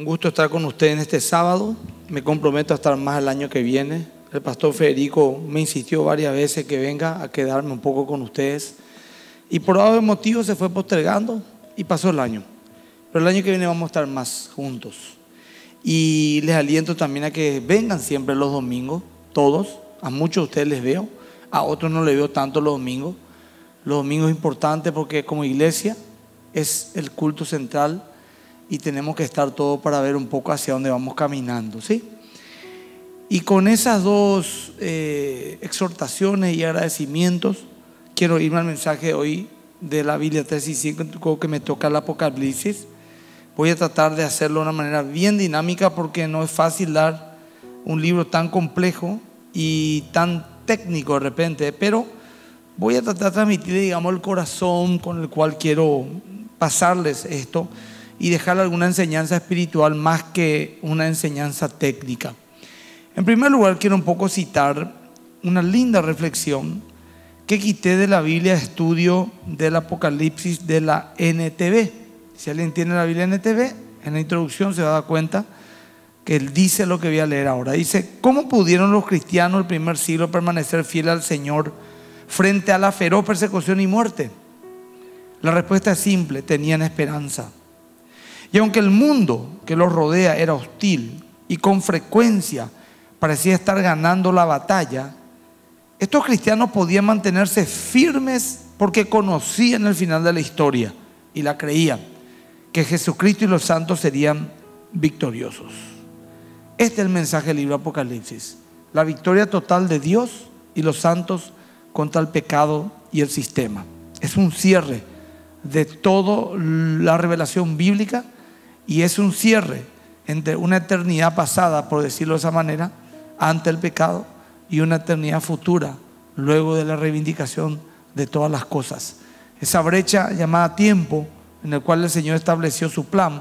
gusto estar con ustedes en este sábado. Me comprometo a estar más el año que viene. El pastor Federico me insistió varias veces que venga a quedarme un poco con ustedes. Y por algún motivo se fue postergando y pasó el año. Pero el año que viene vamos a estar más juntos. Y les aliento también a que vengan siempre los domingos, todos. A muchos de ustedes les veo, a otros no les veo tanto los domingos. Los domingos es importante porque como iglesia es el culto central y tenemos que estar todos para ver un poco hacia dónde vamos caminando, ¿sí? Y con esas dos exhortaciones y agradecimientos, quiero irme al mensaje de hoy de la Biblia 3 y 5, que me toca el Apocalipsis. Voy a tratar de hacerlo de una manera bien dinámica porque no es fácil dar un libro tan complejo y tan técnico de repente, pero voy a tratar de transmitir, digamos, el corazón con el cual quiero pasarles esto y dejar alguna enseñanza espiritual más que una enseñanza técnica. En primer lugar, quiero un poco citar una linda reflexión que quité de la Biblia de estudio del Apocalipsis de la NTV. Si alguien tiene la Biblia NTV, en la introducción se va a dar cuenta que él dice lo que voy a leer ahora. Dice: ¿cómo pudieron los cristianos del primer siglo permanecer fieles al Señor frente a la feroz persecución y muerte? La respuesta es simple: tenían esperanza. Y aunque el mundo que los rodea era hostil y con frecuencia parecía estar ganando la batalla, estos cristianos podían mantenerse firmes porque conocían el final de la historia y la creían, que Jesucristo y los santos serían victoriosos. Este es el mensaje del libro Apocalipsis: la victoria total de Dios y los santos contra el pecado y el sistema. Es un cierre de toda la revelación bíblica y es un cierre entre una eternidad pasada, por decirlo de esa manera, ante el pecado, y una eternidad futura luego de la reivindicación de todas las cosas. Esa brecha llamada tiempo, en el cual el Señor estableció su plan,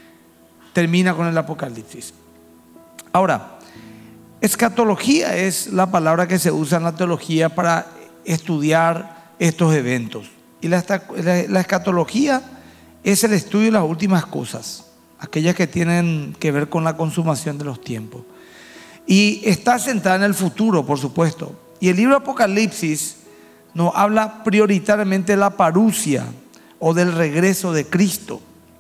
termina con el Apocalipsis. Ahora, escatología es la palabra que se usa en la teología para estudiar estos eventos. Y la escatología es el estudio de las últimas cosas, aquellas que tienen que ver con la consumación de los tiempos. Y está centrada en el futuro, por supuesto. Y el libro Apocalipsis nos habla prioritariamente de la parusia o del regreso de Cristo.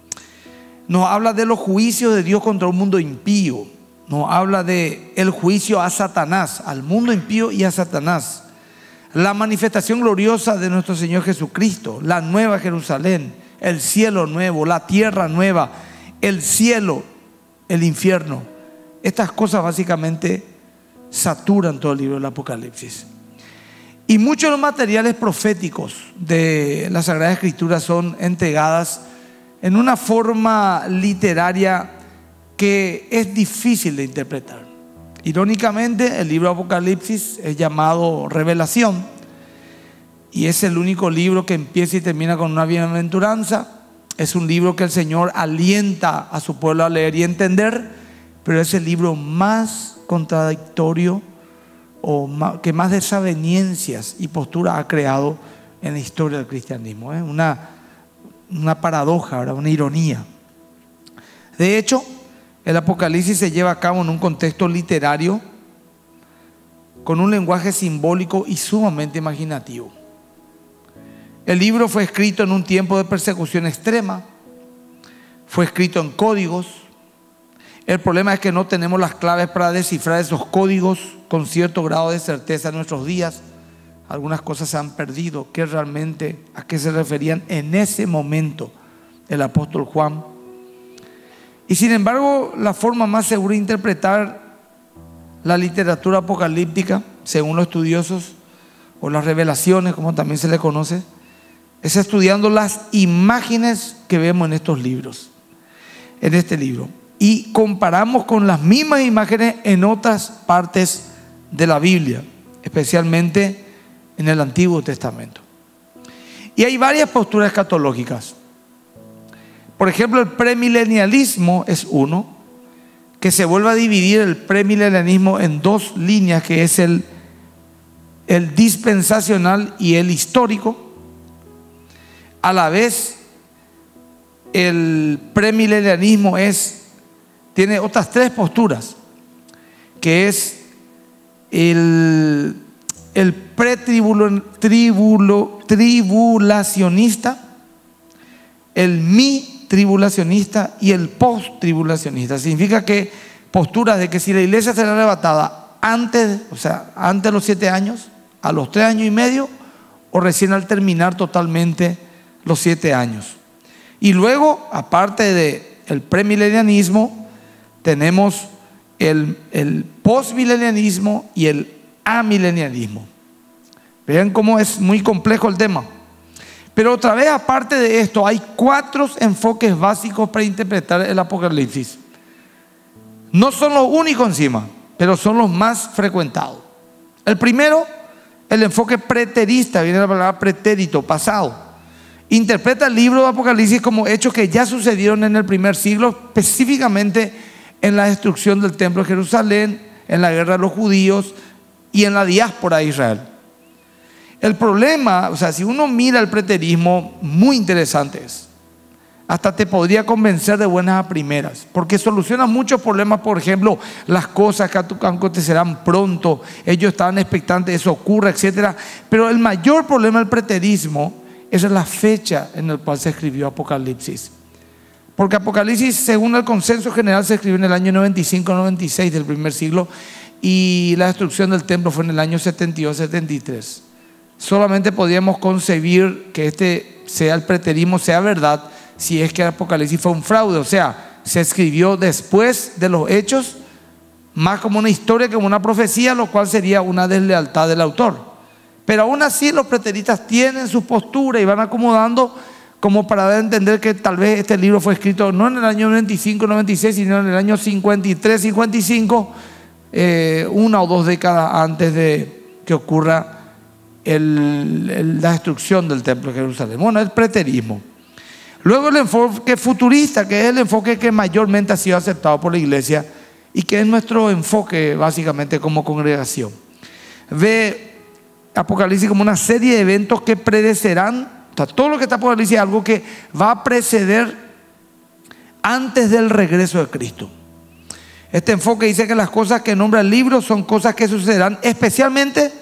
Nos habla de los juicios de Dios contra un mundo impío. Nos habla de el juicio a Satanás, al mundo impío y a Satanás. La manifestación gloriosa de nuestro Señor Jesucristo, la nueva Jerusalén, el cielo nuevo, la tierra nueva, el cielo, el infierno. Estas cosas básicamente saturan todo el libro del Apocalipsis. Y muchos de los materiales proféticos de la Sagrada Escritura son entregadas en una forma literaria que es difícil de interpretar. Irónicamente, el libro Apocalipsis es llamado Revelación y es el único libro que empieza y termina con una bienaventuranza. Es un libro que el Señor alienta a su pueblo a leer y entender, pero es el libro más contradictorio o que más desavenencias y posturas ha creado en la historia del cristianismo. Una paradoja, ¿verdad? Una ironía. De hecho, el Apocalipsis se lleva a cabo en un contexto literario con un lenguaje simbólico y sumamente imaginativo. El libro fue escrito en un tiempo de persecución extrema, fue escrito en códigos. El problema es que no tenemos las claves para descifrar esos códigos con cierto grado de certeza en nuestros días. Algunas cosas se han perdido. ¿Qué realmente, a qué se referían en ese momento el apóstol Juan? Y sin embargo, la forma más segura de interpretar la literatura apocalíptica, según los estudiosos, o las revelaciones, como también se le conoce, es estudiando las imágenes que vemos en estos libros, en este libro. Y comparamos con las mismas imágenes en otras partes de la Biblia, especialmente en el Antiguo Testamento. Y hay varias posturas escatológicas. Por ejemplo, el premilenialismo es uno, que se vuelve a dividir el premilenialismo en dos líneas, que es el dispensacional y el histórico. A la vez, el premilenialismo es tiene otras tres posturas, que es el tribulacionista, el mi-tribulacionista y el post-tribulacionista. Significa que posturas de que si la iglesia será arrebatada antes, o sea, antes de los 7 años, a los 3 años y medio, o recién al terminar totalmente los 7 años. Y luego, aparte del premilenianismo, tenemos el postmilenianismo y el amilenianismo. Vean cómo es muy complejo el tema. Pero otra vez, aparte de esto, hay 4 enfoques básicos para interpretar el Apocalipsis. No son los únicos encima, pero son los más frecuentados. El primero, el enfoque preterista, viene la palabra pretérito, pasado. Interpreta el libro de Apocalipsis como hechos que ya sucedieron en el primer siglo, específicamente en la destrucción del templo de Jerusalén, en la guerra de los judíos y en la diáspora de Israel. El problema, o sea, si uno mira el preterismo, muy interesante es. Hasta te podría convencer de buenas a primeras, porque soluciona muchos problemas. Por ejemplo, las cosas que acontecerán pronto, ellos estaban expectantes, eso ocurra, etc. Pero el mayor problema del preterismo es la fecha en la cual se escribió Apocalipsis. Porque Apocalipsis, según el consenso general, se escribió en el año 95-96 del primer siglo, y la destrucción del templo fue en el año 72-73. Solamente podríamos concebir que este sea el preterismo, sea verdad, si es que el Apocalipsis fue un fraude, o sea, se escribió después de los hechos, más como una historia que como una profecía, lo cual sería una deslealtad del autor. Pero aún así los preteristas tienen su postura y van acomodando como para dar a entender que tal vez este libro fue escrito no en el año 95-96, sino en el año 53-55, 1 o 2 décadas antes de que ocurra la destrucción del templo de Jerusalén. Bueno, el preterismo. Luego el enfoque futurista, que es el enfoque que mayormente ha sido aceptado por la iglesia y que es nuestro enfoque básicamente como congregación. Ve Apocalipsis como una serie de eventos que precederán, o sea, todo lo que está en Apocalipsis es algo que va a preceder antes del regreso de Cristo. Este enfoque dice que las cosas que nombra el libro son cosas que sucederán especialmente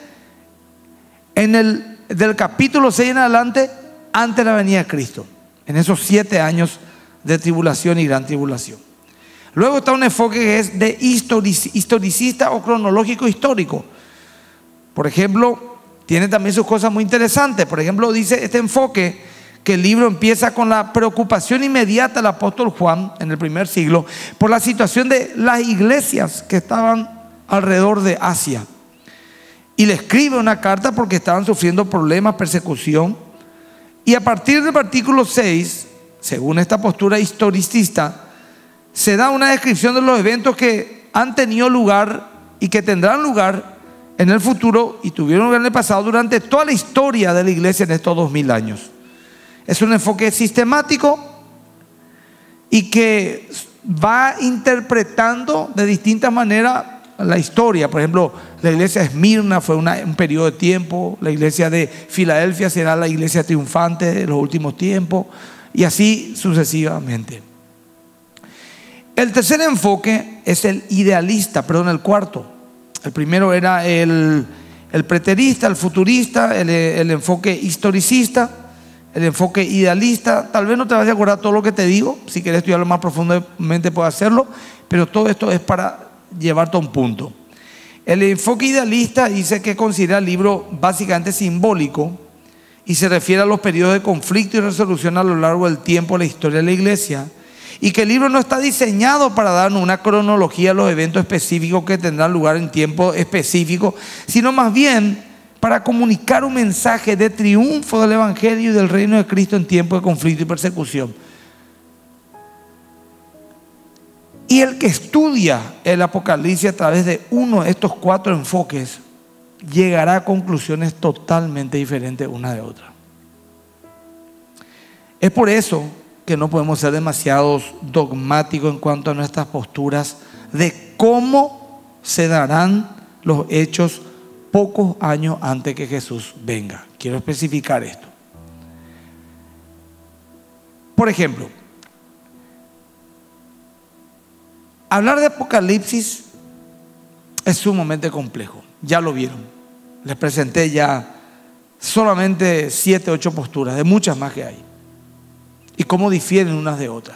del capítulo 6 en adelante, antes de la venida de Cristo, en esos 7 años de tribulación y gran tribulación. Luego está un enfoque que es de historicista o cronológico histórico. Por ejemplo, tiene también sus cosas muy interesantes. Por ejemplo, dice este enfoque que el libro empieza con la preocupación inmediata del apóstol Juan en el primer siglo por la situación de las iglesias que estaban alrededor de Asia. Y le escribe una carta porque estaban sufriendo problemas, persecución. Y a partir del artículo 6, según esta postura historicista, se da una descripción de los eventos que han tenido lugar y que tendrán lugar en el futuro y tuvieron lugar en el pasado durante toda la historia de la iglesia en estos 2000 años. Es un enfoque sistemático y que va interpretando de distintas maneras la historia. Por ejemplo, la iglesia de Esmirna fue un periodo de tiempo, la iglesia de Filadelfia será la iglesia triunfante de los últimos tiempos, y así sucesivamente. El tercer enfoque es el idealista, el cuarto. El primero era el preterista, el futurista, el enfoque historicista, el enfoque idealista. Tal vez no te vas a acordar todo lo que te digo, si quieres estudiarlo más profundamente puedes hacerlo, pero todo esto es para llevarte a un punto. El enfoque idealista dice que considera el libro básicamente simbólico y se refiere a los periodos de conflicto y resolución a lo largo del tiempo de la historia de la iglesia, y que el libro no está diseñado para darnos una cronología de los eventos específicos que tendrán lugar en tiempo específico, sino más bien para comunicar un mensaje de triunfo del evangelio y del reino de Cristo en tiempo de conflicto y persecución. Y el que estudia el Apocalipsis a través de uno de estos 4 enfoques llegará a conclusiones totalmente diferentes una de otra. Es por eso que no podemos ser demasiados dogmáticos en cuanto a nuestras posturas de cómo se darán los hechos pocos años antes que Jesús venga. Quiero especificar esto. Por ejemplo, Hablar de Apocalipsis es sumamente complejo. Ya lo vieron. Les presenté ya solamente 7, 8 posturas, de muchas más que hay. Y cómo difieren unas de otras.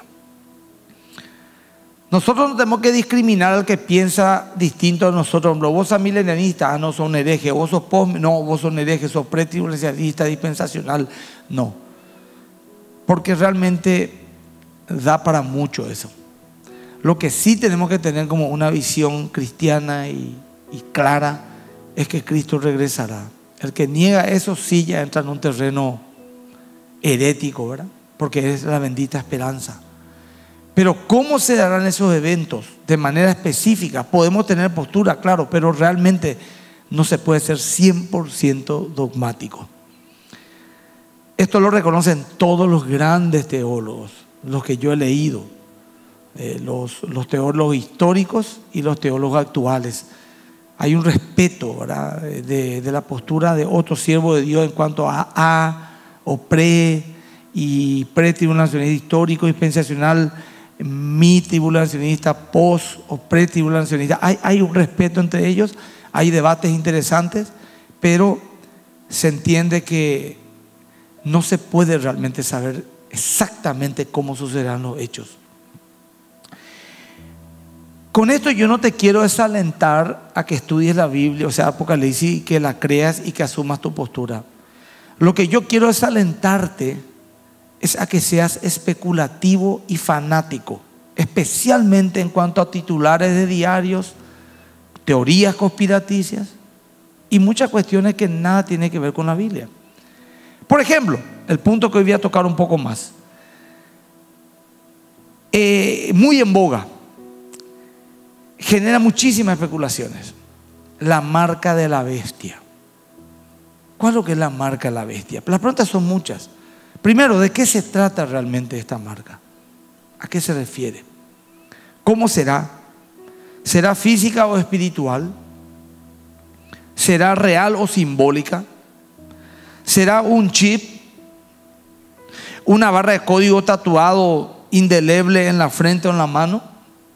Nosotros no tenemos que discriminar al que piensa distinto a nosotros. Vos sos milenialista, no sos un hereje. Vos sos post, no, vos sos un hereje, sos pretribulacionista, dispensacional. No. Porque realmente da para mucho eso. Lo que sí tenemos que tener como una visión cristiana y clara es que Cristo regresará. El que niega eso sí ya entra en un terreno herético, ¿verdad? Porque es la bendita esperanza. Pero ¿cómo se darán esos eventos? De manera específica. Podemos tener postura, claro, pero realmente no se puede ser 100% dogmático. Esto lo reconocen todos los grandes teólogos, los que yo he leído, los teólogos históricos y los teólogos actuales. Hay un respeto, ¿verdad?, de la postura de otro siervo de Dios en cuanto a o pre y pretribulacionista histórico, dispensacional, mi tribulacionista, post o pretribulacionista. Hay un respeto entre ellos, hay debates interesantes, pero se entiende que no se puede realmente saber exactamente cómo sucederán los hechos. Con esto yo no te quiero desalentar a que estudies la Biblia, o sea, Apocalipsis, y que la creas y que asumas tu postura. Lo que yo quiero desalentarte es a que seas especulativo y fanático, especialmente en cuanto a titulares de diarios, teorías conspiraticias y muchas cuestiones que nada tienen que ver con la Biblia. Por ejemplo, el punto que hoy voy a tocar un poco más, muy en boga, genera muchísimas especulaciones. La marca de la bestia. ¿Cuál es lo que es la marca de la bestia? Las preguntas son muchas. Primero, ¿de qué se trata realmente esta marca? ¿A qué se refiere? ¿Cómo será? ¿Será física o espiritual? ¿Será real o simbólica? ¿Será un chip? ¿Una barra de código tatuado indeleble en la frente o en la mano?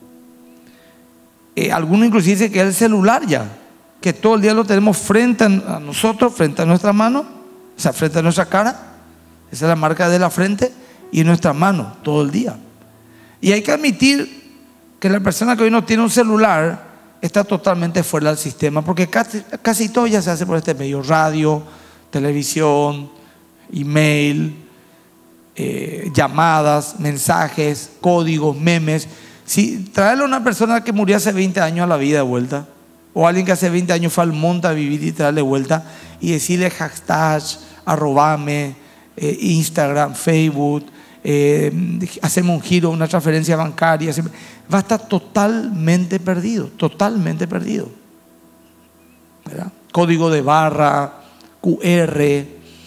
Algunos inclusive dicen que es el celular ya, que todo el día lo tenemos frente a nosotros, frente a nuestra mano, o sea, frente a nuestra cara. Esa es la marca de la frente y nuestra mano todo el día. Y hay que admitir que la persona que hoy no tiene un celular está totalmente fuera del sistema, porque casi todo ya se hace por este medio: radio, televisión, email, llamadas, mensajes, códigos, memes. Si traerle a una persona que murió hace 20 años a la vida de vuelta, o alguien que hace 20 años fue al monte a vivir y traerle vuelta, y decirle hashtag, arrobame, Instagram, Facebook, hacemos un giro, una transferencia bancaria, va a estar totalmente perdido, ¿verdad? Código de barra, QR.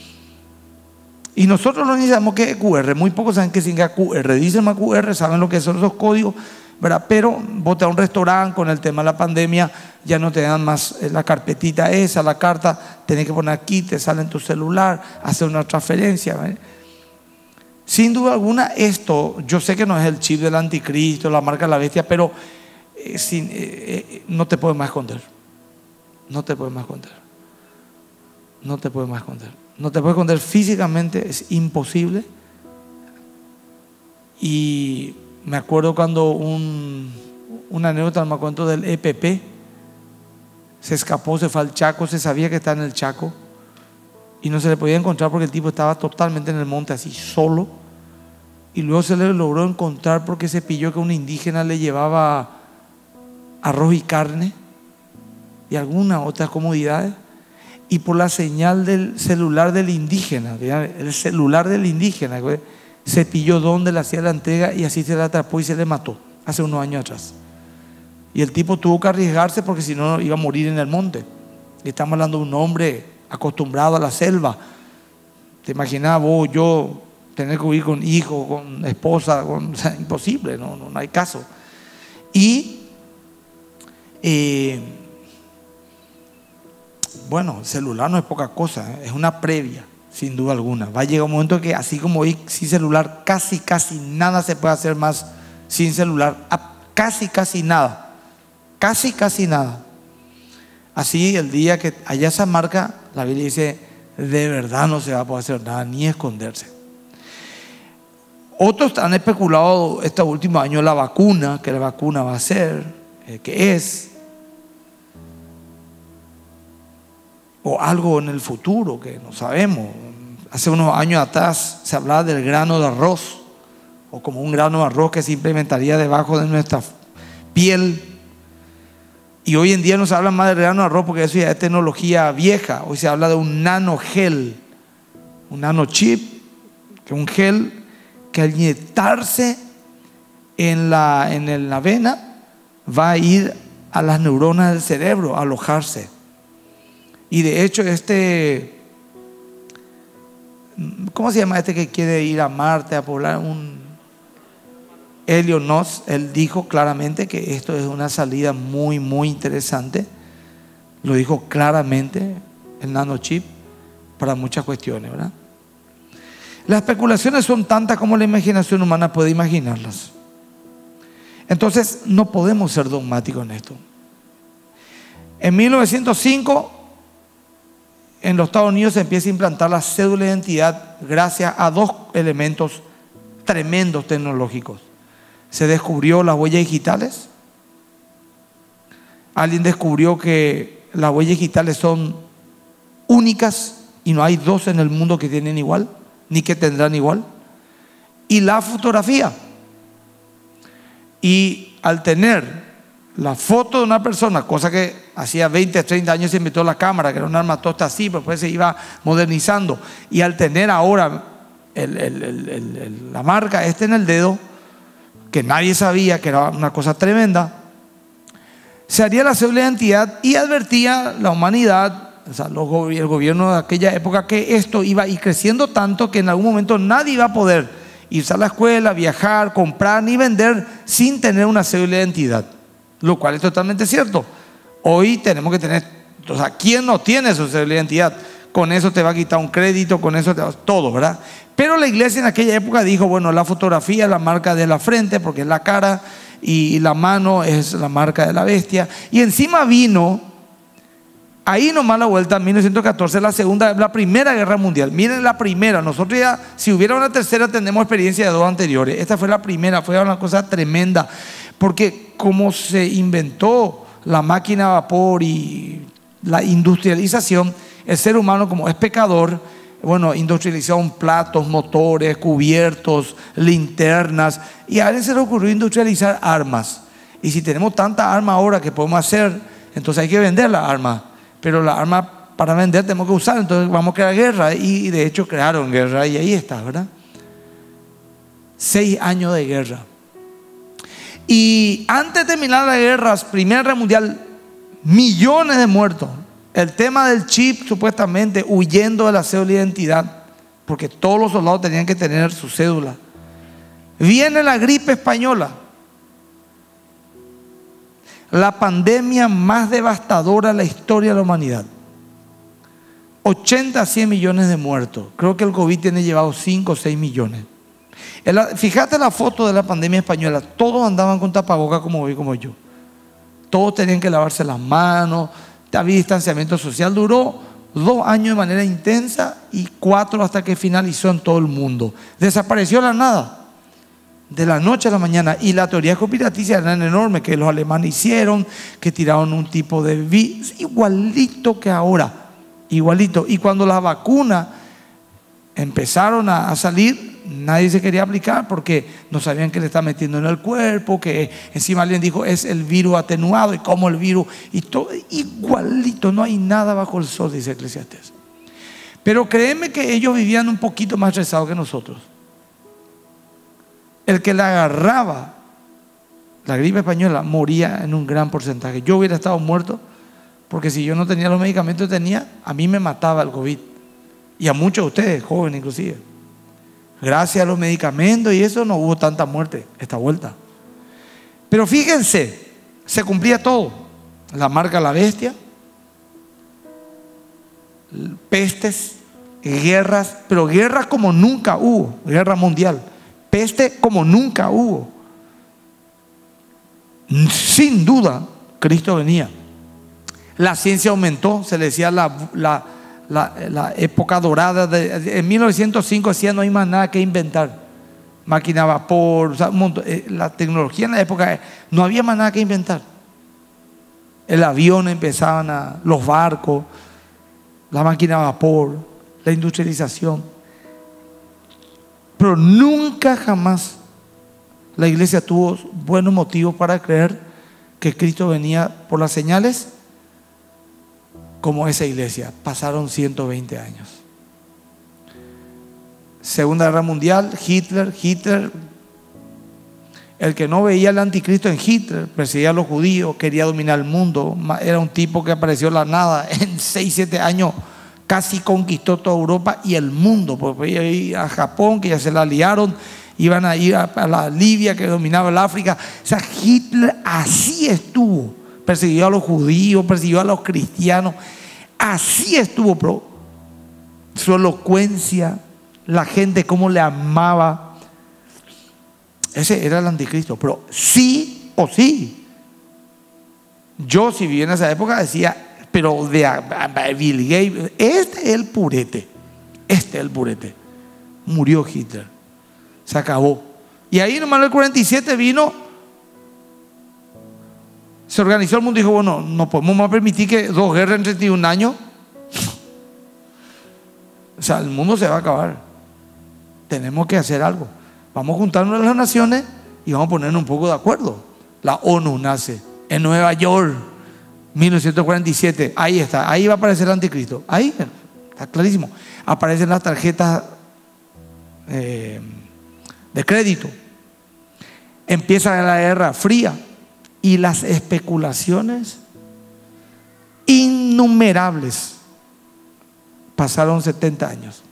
Y nosotros no necesitamos que QR, muy pocos saben qué significa QR, dicen más QR, saben lo que son esos códigos, ¿verdad? Pero vos te vas a un restaurante con el tema de la pandemia, ya no te dan más la carpetita esa, la carta, tenés que poner aquí, te sale en tu celular, hacer una transferencia, ¿verdad? Sin duda alguna esto, yo sé que no es el chip del anticristo, la marca de la bestia, pero no te puedes más esconder. No te puedes más esconder. No te puedes más esconder. No te puedes esconder físicamente, es imposible. Y me acuerdo cuando una anécdota, me acuerdo del EPP, se escapó, se fue al Chaco, se sabía que estaba en el Chaco y no se le podía encontrar porque el tipo estaba totalmente en el monte, así solo. Y luego se le logró encontrar porque se pilló que un indígena le llevaba arroz y carne y algunas otras comodidades, y por la señal del celular del indígena, el celular del indígena, se pilló donde le hacía la entrega y así se la atrapó y se le mató hace unos años atrás. Y el tipo tuvo que arriesgarse porque si no iba a morir en el monte. Y estamos hablando de un hombre acostumbrado a la selva. ¿Te imaginas vos, yo, tener que huir con hijo, con esposa? O sea, imposible, no hay caso. Y bueno, el celular no es poca cosa, es una previa, sin duda alguna. Va a llegar un momento que así como hoy sin celular casi nada se puede hacer más sin celular. casi nada. Casi nada. Así el día que haya esa marca, la Biblia dice, de verdad no se va a poder hacer nada, ni esconderse. Otros han especulado estos últimos años la vacuna, que la vacuna va a ser, que es, o algo en el futuro que no sabemos. Hace unos años atrás se hablaba del grano de arroz, o como un grano de arroz que se implementaría debajo de nuestra piel. Y hoy en día no se habla más del grano de arroz porque eso ya es tecnología vieja. Hoy se habla de un nanogel, un nanochip, que es un gel que al inyectarse en la vena va a ir a las neuronas del cerebro, a alojarse. Y de hecho ¿cómo se llama este que quiere ir a Marte a poblar? Elon Musk, él dijo claramente que esto es una salida muy interesante. Lo dijo claramente, el nanochip, para muchas cuestiones, ¿verdad? Las especulaciones son tantas como la imaginación humana puede imaginarlas. Entonces no podemos ser dogmáticos en esto. En 1905, en los Estados Unidos se empieza a implantar la cédula de identidad gracias a dos elementos tremendos tecnológicos. Se descubrió las huellas digitales. Alguien descubrió que las huellas digitales son únicas y no hay dos en el mundo que tienen igual, ni que tendrán igual. Y la fotografía. Y al tener la foto de una persona, cosa que hacía 20, 30 años se inventó la cámara, que era un armatoste así, pero después se iba modernizando. Y al tener ahora la marca en el dedo, que nadie sabía, que era una cosa tremenda, se haría la cédula de identidad y advertía la humanidad, o sea, el gobierno de aquella época, que esto iba a ir creciendo tanto que en algún momento nadie iba a poder irse a la escuela, viajar, comprar ni vender sin tener una cédula de identidad, lo cual es totalmente cierto. Hoy tenemos que tener, o sea, ¿quién no tiene su cédula de identidad? Con eso te va a quitar un crédito, con eso te va todo, ¿verdad? Pero la iglesia en aquella época dijo, bueno, la fotografía es la marca de la frente porque es la cara y la mano es la marca de la bestia. Y encima vino, ahí nomás la vuelta, en 1914, la primera guerra mundial. Miren la primera, nosotros ya, si hubiera una tercera, tenemos experiencia de dos anteriores. Esta fue la primera, fue una cosa tremenda. Porque como se inventó la máquina a vapor y la industrialización, el ser humano, como es pecador, bueno, industrializaron platos, motores, cubiertos, linternas, y a alguien se le ocurrió industrializar armas. Y si tenemos tanta arma ahora que podemos hacer, entonces hay que vender la arma. Pero la arma para vender tenemos que usar, entonces vamos a crear guerra. Y de hecho crearon guerra y ahí está, ¿verdad? 6 años de guerra. Y antes de terminar la guerra, Primera Guerra Mundial, millones de muertos. El tema del chip, supuestamente huyendo de la cédula de identidad, porque todos los soldados tenían que tener su cédula. Viene la gripe española, la pandemia más devastadora de la historia de la humanidad. 80 a 100 millones de muertos. Creo que el COVID tiene llevado 5 o 6 millones. Fíjate la foto de la pandemia española. Todos andaban con tapabocas como hoy, como yo. Todos tenían que lavarse las manos. Había distanciamiento social. Duró 2 años de manera intensa y 4 hasta que finalizó en todo el mundo. Desapareció la nada, de la noche a la mañana. Y las teorías conspirativas eran enormes, que los alemanes hicieron, que tiraron un tipo de virus igualito que ahora, igualito. Y cuando las vacunas empezaron a salir, nadie se quería aplicar porque no sabían qué le está metiendo en el cuerpo, que encima alguien dijo es el virus atenuado y como el virus, y todo igualito, no hay nada bajo el sol, dice Eclesiastés. Pero créeme que ellos vivían un poquito más estresados que nosotros. El que le agarraba la gripe española moría en un gran porcentaje. Yo hubiera estado muerto porque si yo no tenía los medicamentos que tenía, a mí me mataba el COVID y a muchos de ustedes, jóvenes inclusive. Gracias a los medicamentos y eso no hubo tanta muerte esta vuelta. Pero fíjense, se cumplía todo. La marca de la bestia, pestes, guerras, pero guerras como nunca hubo, guerra mundial. Peste como nunca hubo. sin duda, Cristo venía. La ciencia aumentó, se le decía la época dorada. En 1905 decía no hay más nada que inventar. Máquina a vapor, o sea, la tecnología en la época no había más nada que inventar. El avión empezaban los barcos, la máquina a vapor, la industrialización. Pero nunca jamás la iglesia tuvo buenos motivos para creer que Cristo venía por las señales como esa iglesia. Pasaron 120 años. Segunda Guerra Mundial, Hitler, el que no veía al anticristo en Hitler, perseguía a los judíos, quería dominar el mundo. Era un tipo que apareció de la nada. En 6-7 años casi conquistó toda Europa y el mundo, porque iba a ir a Japón, que ya se la liaron, iban a ir a la Libia, que dominaba el África. O sea, Hitler así estuvo. Persiguió a los judíos, persiguió a los cristianos. Así estuvo, pero su elocuencia, la gente cómo le amaba. Ese era el anticristo, pero sí o sí. Yo, si vivía en esa época, decía, pero de Bill Gates, este es el purete. Murió Hitler, se acabó. Y ahí nomás en el 47 vino, se organizó el mundo y dijo, bueno, no podemos más permitir que 2 guerras en 31 años. O sea, el mundo se va a acabar. Tenemos que hacer algo. Vamos a juntarnos a las naciones y vamos a ponernos un poco de acuerdo. La ONU nace en Nueva York, 1947. Ahí está, ahí va a aparecer el anticristo. Ahí está clarísimo. Aparecen las tarjetas de crédito. Empieza la Guerra Fría y las especulaciones innumerables. Pasaron 70 años.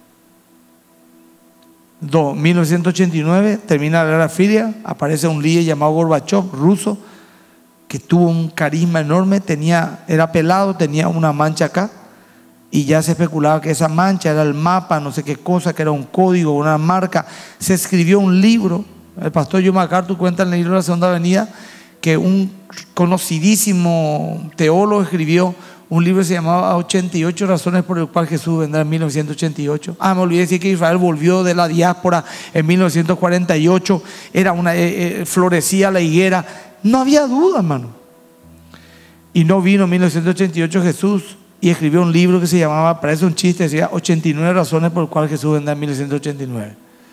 1989 termina la Guerra Fría, aparece un líder llamado Gorbachev, ruso, que tuvo un carisma enorme, era pelado, tenía una mancha acá, y ya se especulaba que esa mancha era el mapa, no sé qué cosa, que era un código, una marca. Se escribió un libro, el pastor John MacArthur cuenta en el libro de la Segunda Avenida, que un conocidísimo teólogo escribió un libro que se llamaba 88 razones por las cuales Jesús vendrá en 1988. Me olvidé decir que Israel volvió de la diáspora en 1948. Florecía la higuera. No había duda, hermano. Y no vino en 1988 Jesús y escribió un libro que se llamaba, parece un chiste, decía 89 razones por las cuales Jesús vendrá en 1989.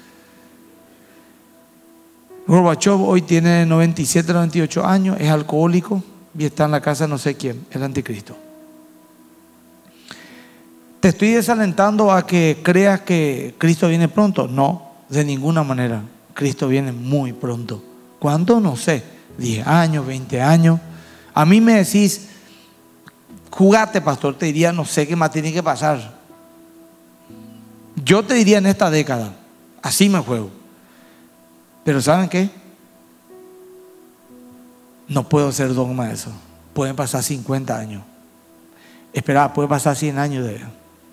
Gorbachev hoy tiene 97, 98 años, es alcohólico y está en la casa de no sé quién, el anticristo. ¿Te estoy desalentando a que creas que Cristo viene pronto? No, de ninguna manera. Cristo viene muy pronto. ¿Cuándo? No sé. 10 años, 20 años. A mí me decís, jugate, pastor, te diría, no sé qué más tiene que pasar. Yo te diría en esta década, así me juego. Pero ¿saben qué? No puedo hacer dogma de eso. Pueden pasar 50 años. Espera, puede pasar 100 años de...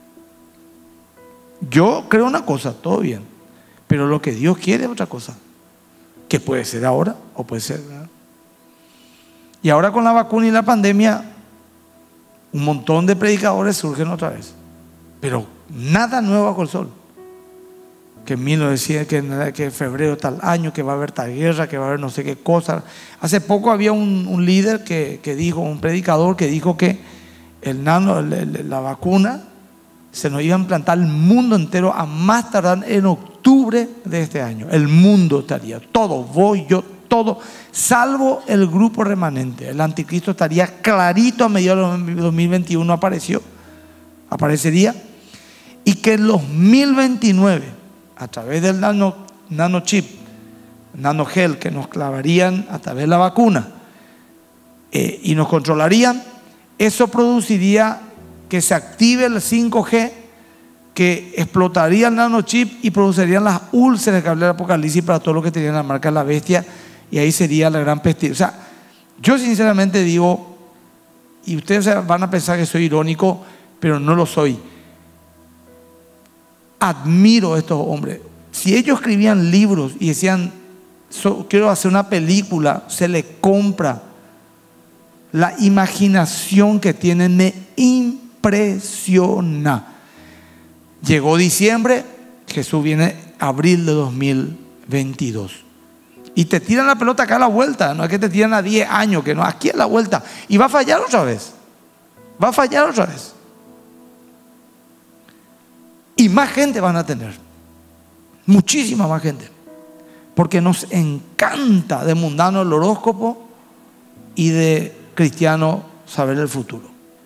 Yo creo una cosa, todo bien, pero lo que Dios quiere es otra cosa, que puede ser ahora o puede ser, ¿verdad? Y ahora con la vacuna y la pandemia, un montón de predicadores surgen otra vez, pero nada nuevo bajo el sol. Que Milo decía que en febrero tal año, que va a haber tal guerra, que va a haber no sé qué cosa. Hace poco había un líder que dijo, un predicador que dijo que la vacuna se nos iba a implantar el mundo entero a más tardar en octubre de este año. El mundo estaría, todo, vos, yo, todo, salvo el grupo remanente. El anticristo estaría clarito a mediados de 2021 aparecería, y que en 2029, a través del nanochip, nanogel que nos clavarían a través de la vacuna y nos controlarían, eso produciría que se active el 5G, que explotaría el nanochip y producirían las úlceras que habla el Apocalipsis para todos los que tenían la marca de la bestia, y ahí sería la gran pestillencia. O sea, yo sinceramente digo, y ustedes van a pensar que soy irónico, pero no lo soy. Admiro a estos hombres. Si ellos escribían libros y decían quiero hacer una película, se le compra. La imaginación que tienen me impresiona. Llegó diciembre, Jesús viene abril de 2022. Y te tiran la pelota acá a la vuelta. No es que te tiran a 10 años, que no, aquí a la vuelta. Y va a fallar otra vez. Va a fallar otra vez. Y más gente van a tener. Muchísima más gente. Porque nos encanta de mundano el horóscopo y de cristiano saber el futuro.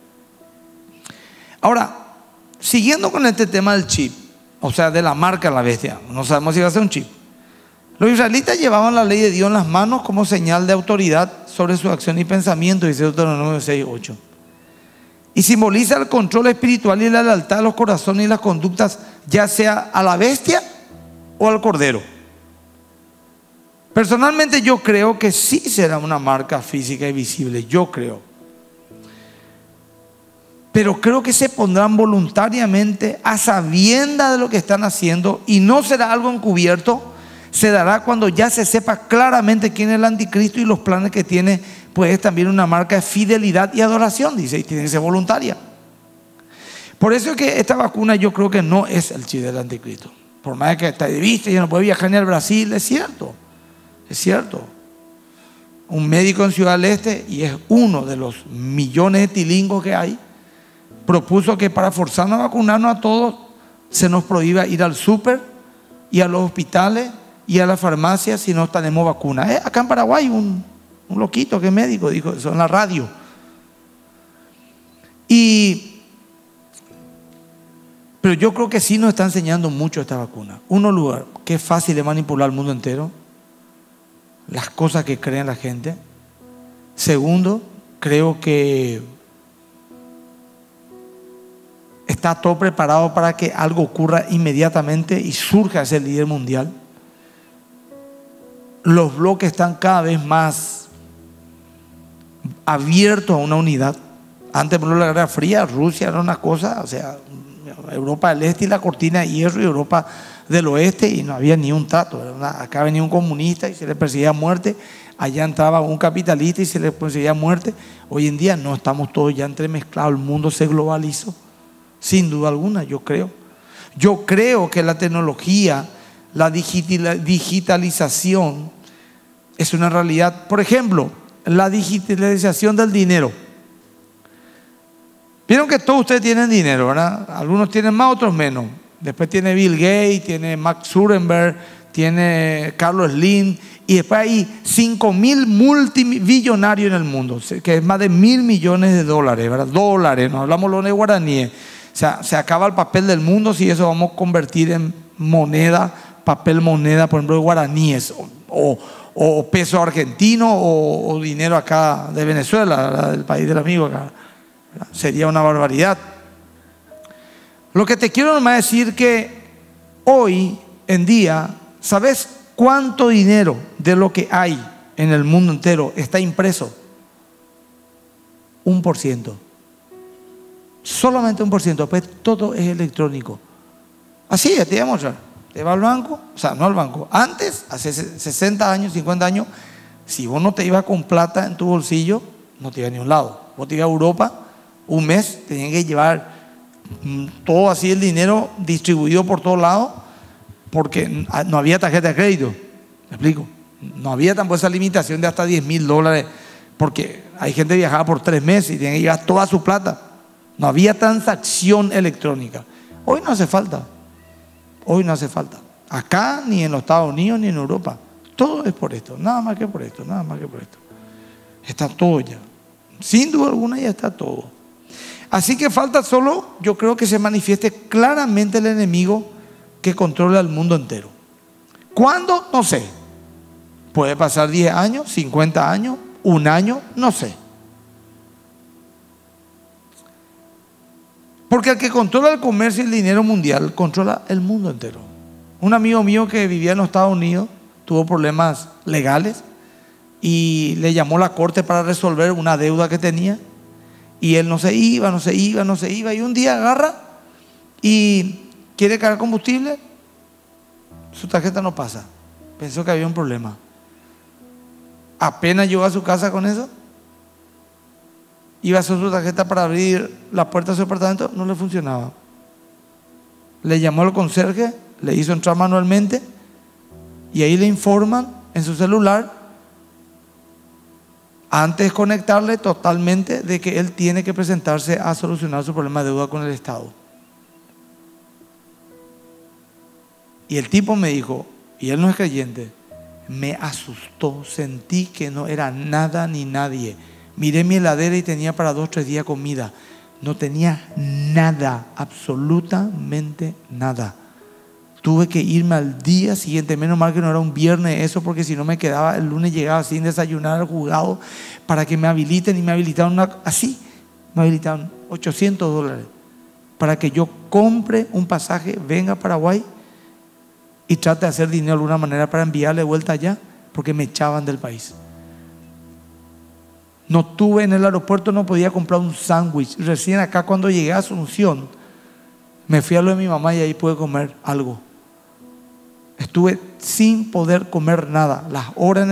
Ahora, siguiendo con este tema del chip, o sea, de la marca de la bestia, no sabemos si va a ser un chip. Los israelitas llevaban la ley de Dios en las manos como señal de autoridad sobre su acción y pensamiento, dice Deuteronomio 6:8. Y simboliza el control espiritual y la lealtad de los corazones y las conductas, ya sea a la bestia o al cordero. Personalmente yo creo que sí será una marca física y visible, yo creo. Pero creo que se pondrán voluntariamente a sabiendas de lo que están haciendo y no será algo encubierto. Se dará cuando ya se sepa claramente quién es el anticristo y los planes que tiene, pues es también una marca de fidelidad y adoración, dice, y tiene que ser voluntaria. Por eso es que esta vacuna yo creo que no es el chip del anticristo. Por más que está de vista y no puede viajar ni al Brasil, es cierto. Es cierto. Un médico en Ciudad del Este, y es uno de los millones de tilingos que hay, propuso que para forzarnos a vacunarnos a todos se nos prohíba ir al súper y a los hospitales y a las farmacias si no tenemos vacuna. Acá en Paraguay un loquito que es médico dijo eso en la radio. Pero yo creo que sí nos está enseñando mucho esta vacuna. Uno, lugar, que es fácil de manipular al mundo entero, las cosas que creen la gente. Segundo, creo que está todo preparado para que algo ocurra inmediatamente y surja ese líder mundial. Los bloques están cada vez más abiertos a una unidad. Antes de la Guerra Fría, Rusia era una cosa, o sea, Europa del Este y la cortina de hierro, y Europa del Oeste, y no había ni un trato. Acá venía un comunista y se le perseguía a muerte, allá entraba un capitalista y se le perseguía a muerte. Hoy en día no, estamos todos ya entremezclados, el mundo se globalizó, sin duda alguna, yo creo. Yo creo que la tecnología, la digitalización es una realidad. Por ejemplo, la digitalización del dinero. Vieron que todos ustedes tienen dinero, ¿verdad? Algunos tienen más, otros menos. Después tiene Bill Gates, tiene Mark Zuckerberg, tiene Carlos Slim, y después hay 5.000 multimillonarios en el mundo, que es más de 1.000 millones de dólares, ¿verdad? Dólares, no hablamos lo de guaraníes. O sea, se acaba el papel del mundo si eso vamos a convertir en moneda, papel moneda, por ejemplo, de guaraníes, o peso argentino, o dinero acá de Venezuela, del país del amigo acá. Sería una barbaridad. Lo que te quiero nomás decir que hoy en día, ¿sabes cuánto dinero de lo que hay en el mundo entero está impreso? 1%. Solamente 1%, pues todo es electrónico. Así es, te voy a mostrar. Te va al banco, o sea, no al banco. Antes, hace 60 años, 50 años, si vos no te ibas con plata en tu bolsillo, no te ibas a ningún lado. Vos te ibas a Europa, un mes, tenían que llevar todo así el dinero distribuido por todos lados, porque no había tarjeta de crédito. ¿Me explico? No había tampoco esa limitación de hasta $10.000, porque hay gente que viajaba por 3 meses y tenía que llevar toda su plata. No había transacción electrónica. Hoy no hace falta. Hoy no hace falta. Acá, ni en los Estados Unidos, ni en Europa. Todo es por esto. Nada más que por esto. Nada más que por esto. Está todo ya. Sin duda alguna ya está todo. Así que falta solo, yo creo que se manifieste claramente el enemigo que controla el mundo entero. ¿Cuándo? No sé. Puede pasar 10 años, 50 años, 1 año, no sé. Porque el que controla el comercio y el dinero mundial controla el mundo entero. Un amigo mío que vivía en los Estados Unidos tuvo problemas legales y le llamó a la corte para resolver una deuda que tenía, y él no se iba. Y un día agarra y quiere cargar combustible, su tarjeta no pasa. Pensó que había un problema. Apenas llegó a su casa con eso, iba a hacer su tarjeta para abrir la puerta de su apartamento, no le funcionaba. Le llamó al conserje, le hizo entrar manualmente y ahí le informan en su celular, antes de conectarle totalmente, de que él tiene que presentarse a solucionar su problema de deuda con el Estado. Y el tipo me dijo, y él no es creyente, me asustó, sentí que no era nada ni nadie. Miré mi heladera y tenía para 2 o 3 días comida. No tenía nada, absolutamente nada. Tuve que irme al día siguiente, menos mal que no era un viernes eso, porque si no me quedaba, el lunes llegaba sin desayunar al juzgado para que me habiliten, y me habilitaron así, me habilitaron $800 para que yo compre un pasaje, venga a Paraguay y trate de hacer dinero de alguna manera para enviarle de vuelta allá, porque me echaban del país. No tuve en el aeropuerto, no podía comprar un sándwich. Recién acá cuando llegué a Asunción, me fui a lo de mi mamá y ahí pude comer algo. Estuve sin poder comer nada. Las horas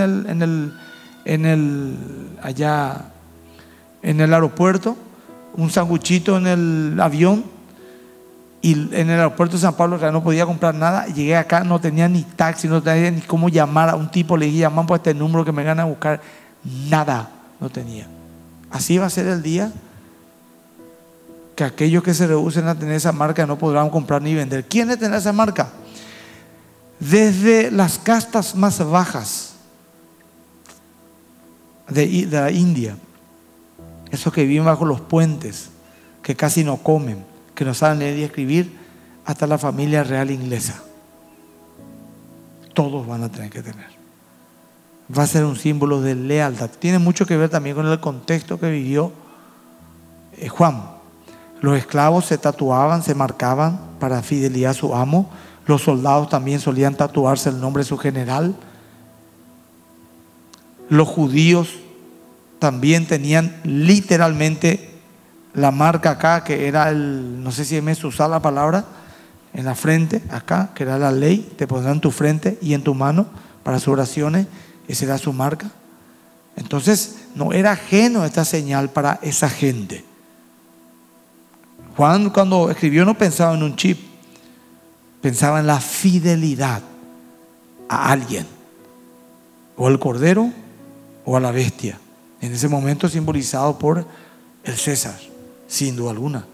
allá en el aeropuerto, un sanguchito en el avión, y en el aeropuerto de San Pablo que no podía comprar nada. Llegué acá, no tenía ni taxi, no tenía ni cómo llamar a un tipo. Le dije, llaman por este número que me van a buscar. Nada, no tenía. Así va a ser el día que aquellos que se rehúsen a tener esa marca no podrán comprar ni vender. ¿Quiénes tendrán esa marca? Desde las castas más bajas de la India, esos que viven bajo los puentes, que casi no comen, que no saben leer y escribir, hasta la familia real inglesa. Todos van a tener que tener. Va a ser un símbolo de lealtad. Tiene mucho que ver también con el contexto que vivió Juan. Los esclavos se tatuaban, se marcaban para fidelidad a su amo. Los soldados también solían tatuarse el nombre de su general. Los judíos también tenían literalmente la marca acá, que era no sé si me usa la palabra, en la frente, acá, que era la ley. Te pondrán en tu frente y en tu mano para sus oraciones. Esa era su marca. Entonces no era ajeno esta señal para esa gente. Juan, cuando escribió, no pensaba en un chip, pensaba en la fidelidad a alguien, o al cordero o a la bestia, en ese momento simbolizado por el César, sin duda alguna.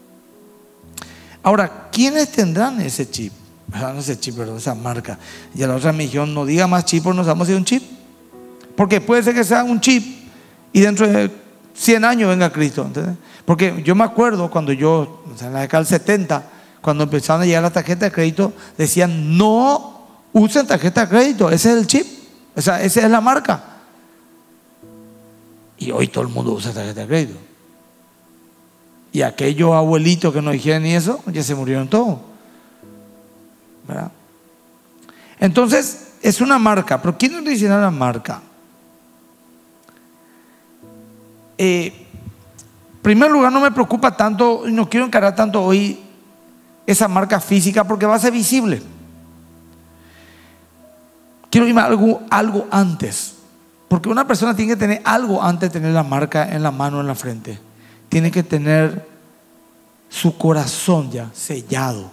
Ahora, ¿quiénes tendrán ese chip? No ese chip, perdón, esa marca. Y a la otra me dijeron, no diga más chip, nos vamos a ir un chip, porque puede ser que sea un chip y dentro de 100 años venga Cristo, ¿entendés? Porque yo me acuerdo cuando yo, en la década del 70, cuando empezaron a llegar las tarjetas de crédito, decían, no usen tarjeta de crédito, ese es el chip, esa es la marca. Y hoy todo el mundo usa tarjeta de crédito. Y aquellos abuelitos que no dijeron ni eso, ya se murieron todos, ¿verdad? Entonces, es una marca. ¿Pero quién nos dice la marca? En primer lugar, no me preocupa tanto, y no quiero encarar tanto hoy esa marca física, porque va a ser visible. Quiero irme a algo antes, porque una persona tiene que tener algo antes de tener la marca en la mano, en la frente. Tiene que tener su corazón ya sellado,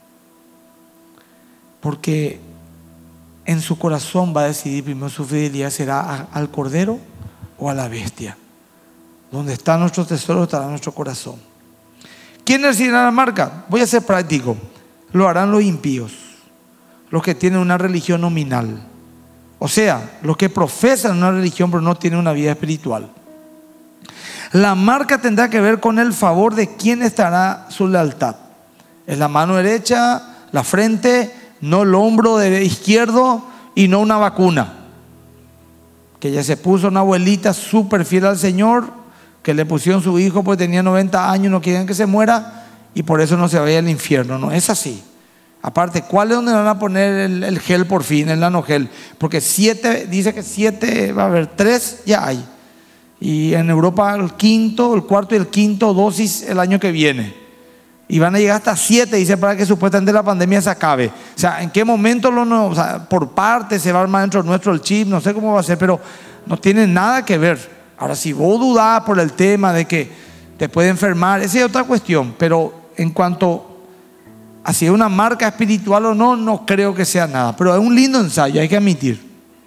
porque en su corazón va a decidir primero su fidelidad, será al cordero o a la bestia. Donde está nuestro tesoro estará nuestro corazón. ¿Quién decidirá la marca? Voy a ser práctico. Lo harán los impíos, los que tienen una religión nominal, o sea, los que profesan una religión pero no tienen una vida espiritual. La marca tendrá que ver con el favor de quién estará su lealtad. Es la mano derecha, la frente, no el hombro izquierdo y no una vacuna. Que ya se puso una abuelita súper fiel al Señor, que le pusieron su hijo porque tenía 90 años, no quieren que se muera y por eso no se vaya al infierno. No es así. Aparte, ¿cuál es donde van a poner el gel por fin, el nanogel? Porque 7, dice que 7, va a haber 3, ya hay. Y en Europa el cuarto y el quinto dosis el año que viene. Y van a llegar hasta 7, dice, para que supuestamente la pandemia se acabe. O sea, ¿en qué momento por parte se va a armar dentro nuestro el chip? No sé cómo va a ser, pero no tiene nada que ver. Ahora, si vos dudás por el tema de que te puede enfermar, esa es otra cuestión. Pero en cuanto a si es una marca espiritual o no, no creo que sea nada. Pero es un lindo ensayo, hay que admitir.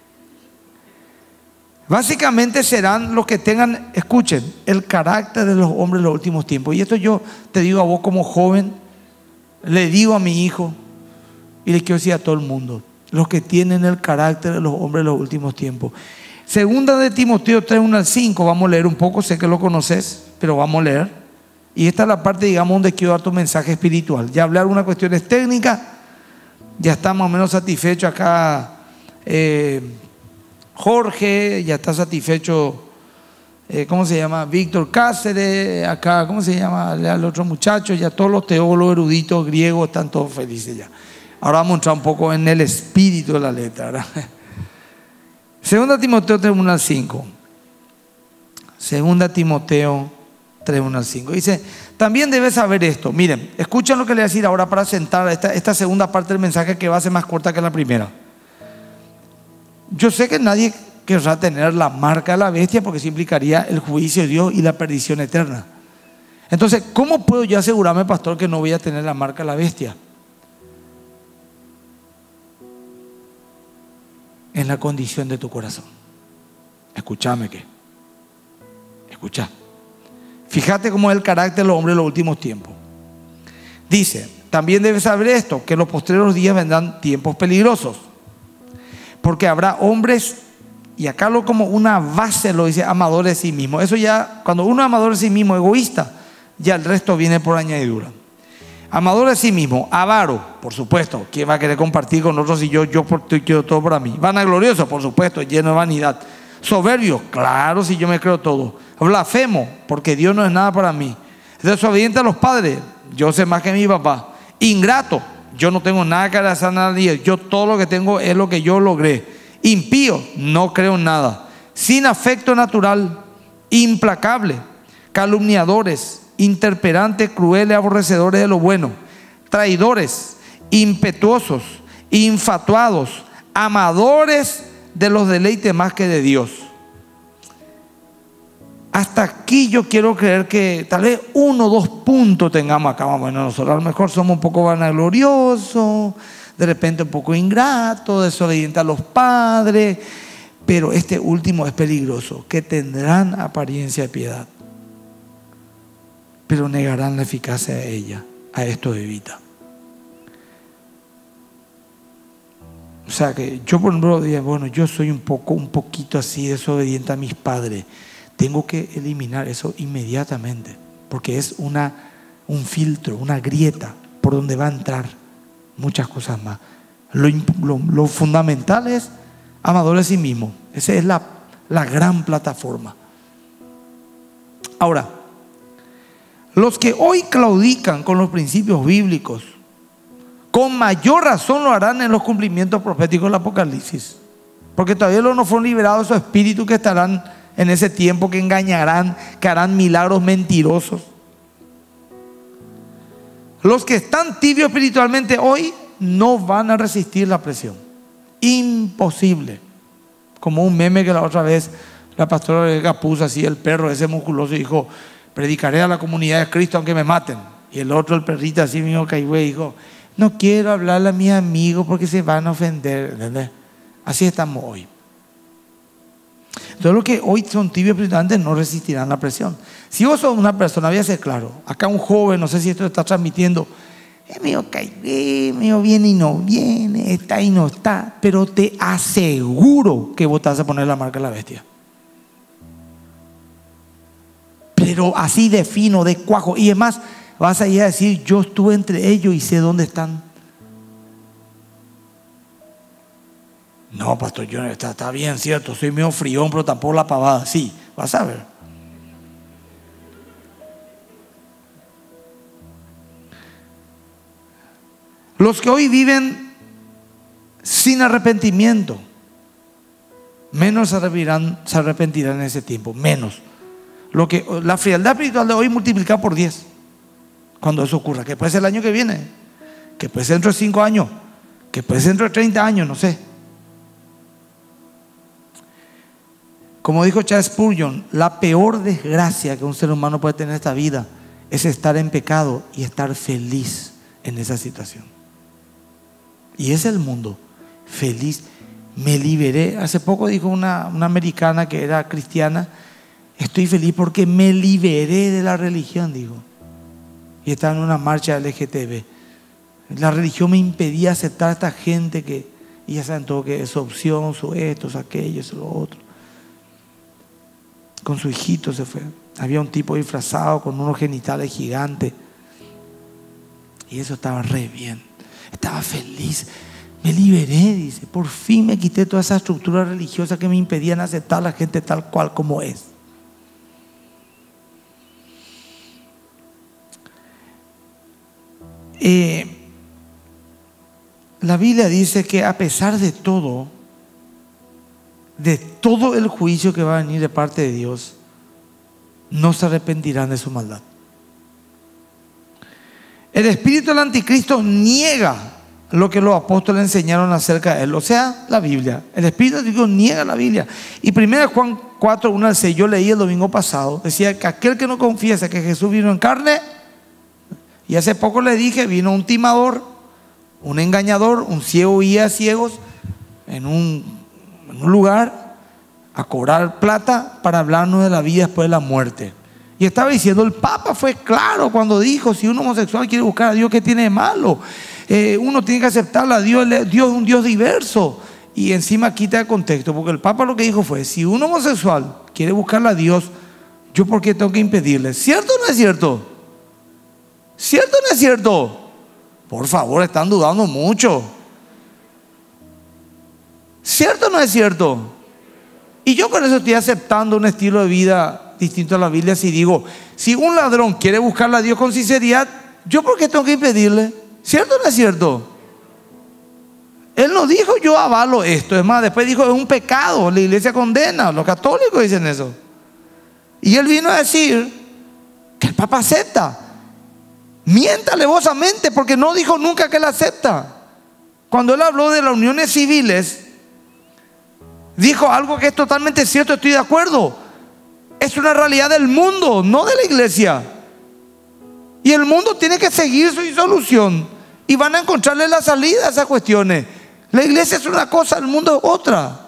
Básicamente serán los que tengan, escuchen, el carácter de los hombres de los últimos tiempos. Y esto yo te digo a vos como joven, le digo a mi hijo y le quiero decir a todo el mundo: los que tienen el carácter de los hombres de los últimos tiempos. Segunda de Timoteo 3, 1 al 5, vamos a leer un poco, sé que lo conoces, pero vamos a leer. Y esta es la parte, digamos, donde quiero dar tu mensaje espiritual. Ya hablé algunas cuestiones técnicas, ya está más o menos satisfecho acá Jorge, ya está satisfecho, ¿cómo se llama? Víctor Cáceres, acá, ¿cómo se llama? El otro muchacho, ya todos los teólogos eruditos griegos están todos felices ya. Ahora vamos a entrar un poco en el espíritu de la letra, ¿verdad? Segunda Timoteo 3, 1 al 5. Segunda Timoteo 3, 1 al 5. Dice, también debes saber esto. Miren, escuchen lo que le voy a decir ahora para sentar esta segunda parte del mensaje, que va a ser más corta que la primera. Yo sé que nadie querrá tener la marca de la bestia, porque eso implicaría el juicio de Dios y la perdición eterna. Entonces, ¿cómo puedo yo asegurarme, pastor, que no voy a tener la marca de la bestia? En la condición de tu corazón. Escúchame que. Escucha. Fíjate cómo es el carácter de los hombres en los últimos tiempos. Dice, también debes saber esto, que en los postreros días vendrán tiempos peligrosos. Porque habrá hombres, y acá como una base lo dice, amadores de sí mismos. Eso ya, cuando uno es amador de sí mismo, egoísta, ya el resto viene por añadidura. Amador de sí mismo, avaro, por supuesto. ¿Quién va a querer compartir con otros si yo quiero todo para mí? Vanaglorioso, por supuesto, lleno de vanidad. Soberbio, claro, si yo me creo todo. Blasfemo, porque Dios no es nada para mí. Desobediente a los padres, yo sé más que mi papá. Ingrato, yo no tengo nada que hacer a nadie. Yo todo lo que tengo es lo que yo logré. Impío, no creo en nada. Sin afecto natural, implacable, calumniadores, interperantes, crueles, aborrecedores de lo bueno, traidores, impetuosos, infatuados, amadores de los deleites más que de Dios. Hasta aquí yo quiero creer que tal vez 1 o 2 puntos tengamos acá. Bueno, nosotros a lo mejor somos un poco vanagloriosos, de repente un poco ingratos, desobedientes a los padres, pero este último es peligroso, que tendrán apariencia de piedad, pero negarán la eficacia de ella. A esto evita. O sea que yo, por ejemplo, digo, bueno, yo soy un poquito así desobediente a mis padres. Tengo que eliminar eso inmediatamente, porque es un filtro, una grieta por donde va a entrar muchas cosas más. Lo fundamental es amador de sí mismo. Esa es la gran plataforma. Ahora, los que hoy claudican con los principios bíblicos, con mayor razón lo harán en los cumplimientos proféticos del Apocalipsis, porque todavía no fueron liberados esos espíritus que estarán en ese tiempo, que engañarán, que harán milagros mentirosos. Los que están tibios espiritualmente hoy no van a resistir la presión. Imposible. Como un meme que la otra vez la pastora puso así, el perro ese musculoso, y dijo: predicaré a la comunidad de Cristo aunque me maten. Y el otro, el perrito así mismo, caigüe, dijo: no quiero hablarle a mis amigos porque se van a ofender. ¿Entendés? Así estamos hoy. Entonces los que hoy son tibios espiritualmente no resistirán la presión. Si vos sos una persona, voy a ser claro, acá un joven, no sé si esto está transmitiendo, mío cae, mío viene y no viene, está y no está, pero te aseguro que vos te vas a poner la marca de la bestia. Pero así de fino, de cuajo. Y además vas a ir a decir: yo estuve entre ellos y sé dónde están. No, pastor, yo está bien, cierto, soy medio frión, pero tampoco la pavada. Sí, vas a ver. Los que hoy viven sin arrepentimiento, menos se arrepentirán en ese tiempo, menos. La frialdad espiritual de hoy multiplicada por 10 cuando eso ocurra, que puede ser el año que viene, que puede ser dentro de 5 años, que puede ser dentro de 30 años, no sé. Como dijo Charles Spurgeon, la peor desgracia que un ser humano puede tener en esta vida es estar en pecado y estar feliz en esa situación. Y es el mundo, feliz. Me liberé. Hace poco dijo una americana que era cristiana, estoy feliz porque me liberé de la religión, dijo. Y estaba en una marcha LGTB. La religión me impedía aceptar a esta gente que, y ya saben todo, que es su opción, su esto, su aquello, su lo otro. Con su hijito se fue. Había un tipo disfrazado con unos genitales gigantes. Y eso estaba re bien. Estaba feliz. Me liberé, dice. Por fin me quité toda esa estructura religiosa que me impedían aceptar a la gente tal cual como es. La Biblia dice que a pesar de todo el juicio que va a venir de parte de Dios, no se arrepentirán de su maldad. El espíritu del anticristo niega lo que los apóstoles enseñaron acerca de él, o sea, la Biblia. El espíritu del anticristo niega la Biblia. Y 1 Juan 4, 1 al 6, yo leí el domingo pasado, decía que aquel que no confiesa que Jesús vino en carne, y hace poco le dije, vino un timador, un engañador, un ciego guía a ciegos en un lugar a cobrar plata para hablarnos de la vida después de la muerte. Y estaba diciendo, el Papa fue claro cuando dijo, si un homosexual quiere buscar a Dios, ¿qué tiene de malo? Uno tiene que aceptarlo a Dios, Dios es un Dios diverso. Y encima quita el contexto, porque el Papa lo que dijo fue, si un homosexual quiere buscarle a Dios, ¿yo por qué tengo que impedirle? ¿Cierto o no es cierto? ¿Cierto o no es cierto? Por favor, están dudando mucho. ¿Cierto o no es cierto? Y yo con eso estoy aceptando un estilo de vida distinto a la Biblia. Si digo, si un ladrón quiere buscarle a Dios con sinceridad, ¿yo por qué tengo que impedirle? ¿Cierto o no es cierto? Él no dijo yo avalo esto. Es más, después dijo es un pecado, la iglesia condena, los católicos dicen eso. Y él vino a decir que el Papa acepta. Miente alevosamente porque no dijo nunca que él acepta. Cuando él habló de las uniones civiles, dijo algo que es totalmente cierto, estoy de acuerdo. Es una realidad del mundo, no de la iglesia. Y el mundo tiene que seguir su solución y van a encontrarle la salida a esas cuestiones. La iglesia es una cosa, el mundo es otra.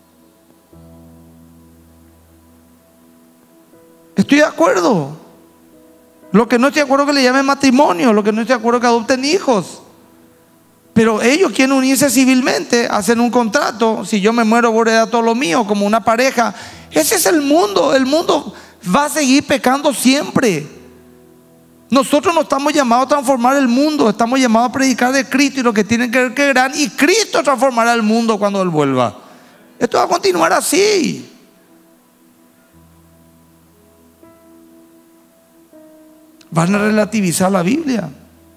Estoy de acuerdo. Lo que no estoy de acuerdo es que le llamen matrimonio, lo que no estoy de acuerdo es que adopten hijos. Pero ellos quieren unirse civilmente, hacen un contrato. Si yo me muero, vos heredás todo lo mío, como una pareja. Ese es el mundo. El mundo va a seguir pecando siempre. Nosotros no estamos llamados a transformar el mundo, estamos llamados a predicar de Cristo y lo que tienen que ver que creerán. Y Cristo transformará el mundo cuando Él vuelva. Esto va a continuar así. Van a relativizar la Biblia.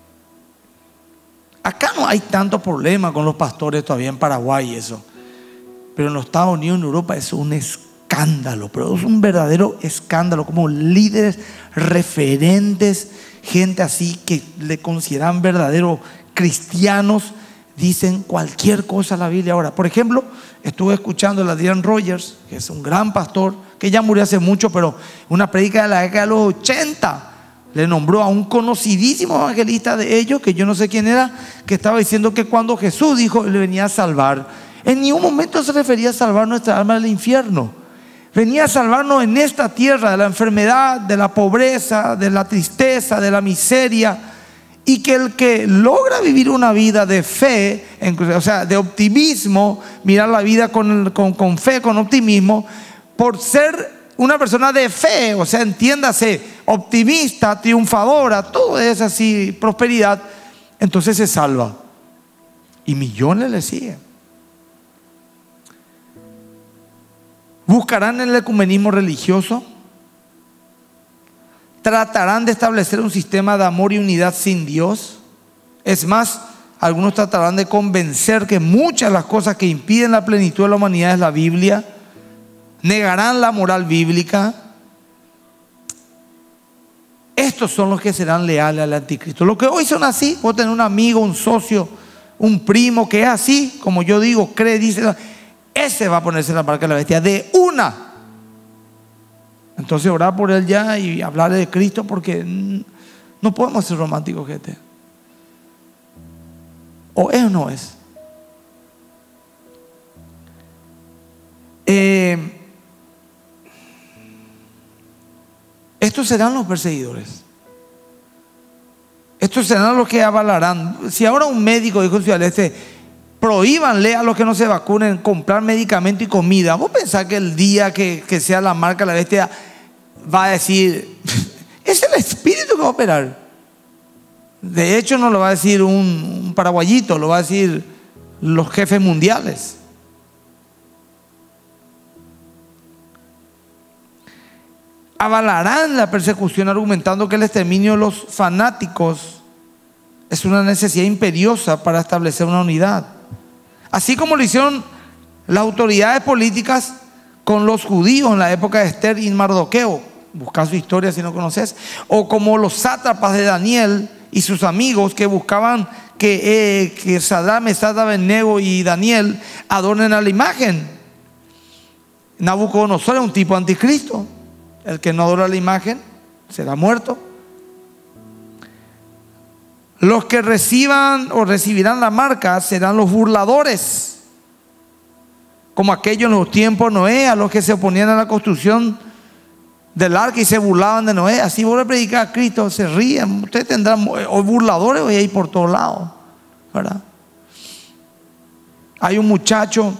Acá no hay tanto problema con los pastores todavía en Paraguay y eso. Pero en los Estados Unidos, en Europa, es un escándalo. Pero es un verdadero escándalo. Como líderes, referentes, gente así que le consideran verdaderos cristianos, dicen cualquier cosa a la Biblia. Ahora, por ejemplo, estuve escuchando a Adrian Rogers, que es un gran pastor, que ya murió hace mucho, pero una predica de la década de los 80. Le nombró a un conocidísimo evangelista de ellos, que yo no sé quién era, que estaba diciendo que cuando Jesús dijo, Él venía a salvar, en ningún momento se refería a salvar nuestra alma del infierno. Venía a salvarnos en esta tierra de la enfermedad, de la pobreza, de la tristeza, de la miseria. Y que el que logra vivir una vida de fe, o sea, de optimismo, mirar la vida con fe, con optimismo, por ser una persona de fe, o sea, entiéndase, optimista, triunfadora, todo es así, prosperidad, entonces se salva. Y millones le siguen. Buscarán el ecumenismo religioso. Tratarán de establecer un sistema de amor y unidad sin Dios. Es más, algunos tratarán de convencer que muchas de las cosas que impiden la plenitud de la humanidad es la Biblia. Negarán la moral bíblica. Estos son los que serán leales al anticristo. Los que hoy son así, vos tenés un amigo, un socio, un primo que es así, como yo digo, cree, dice, ese va a ponerse la marca de la bestia de una. Entonces orar por él ya y hablarle de Cristo, porque no podemos ser románticos, gente. O es o no es. Estos serán los perseguidores. Estos serán los que avalarán. Si ahora un médico dijo en Ciudad del Este, prohíbanle a los que no se vacunen comprar medicamento y comida, ¿vos pensás que el día que sea la marca la bestia va a decir, es el espíritu que va a operar? De hecho no lo va a decir un paraguayito, lo va a decir los jefes mundiales. Avalarán la persecución argumentando que el exterminio de los fanáticos es una necesidad imperiosa para establecer una unidad. Así como lo hicieron las autoridades políticas con los judíos en la época de Esther y Mardoqueo. Busca su historia si no conoces. O como los sátrapas de Daniel y sus amigos que buscaban que Sadrach, Mesach, Abednego y Daniel adornen a la imagen. Nabucodonosor es un tipo anticristo. El que no adora la imagen será muerto. Los que reciban o recibirán la marca serán los burladores, como aquellos en los tiempos de Noé, a los que se oponían a la construcción del arca y se burlaban de Noé. Así vos le predicás a Cristo, se ríen. Ustedes tendrán hoy burladores hoy ahí por todos lados, ¿verdad? Hay un muchacho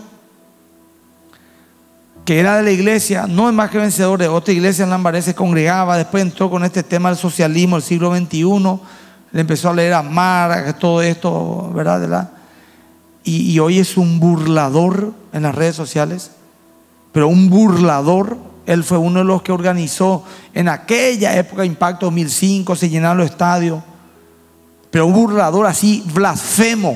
que era de la iglesia, no es más que vencedor, de otra iglesia en Lambaré, se congregaba, después entró con este tema del socialismo del siglo XXI, le empezó a leer a Marx, todo esto, ¿verdad? Y hoy es un burlador en las redes sociales, pero un burlador. Él fue uno de los que organizó en aquella época Impacto 2005, se llenaron los estadios, pero un burlador así, blasfemo,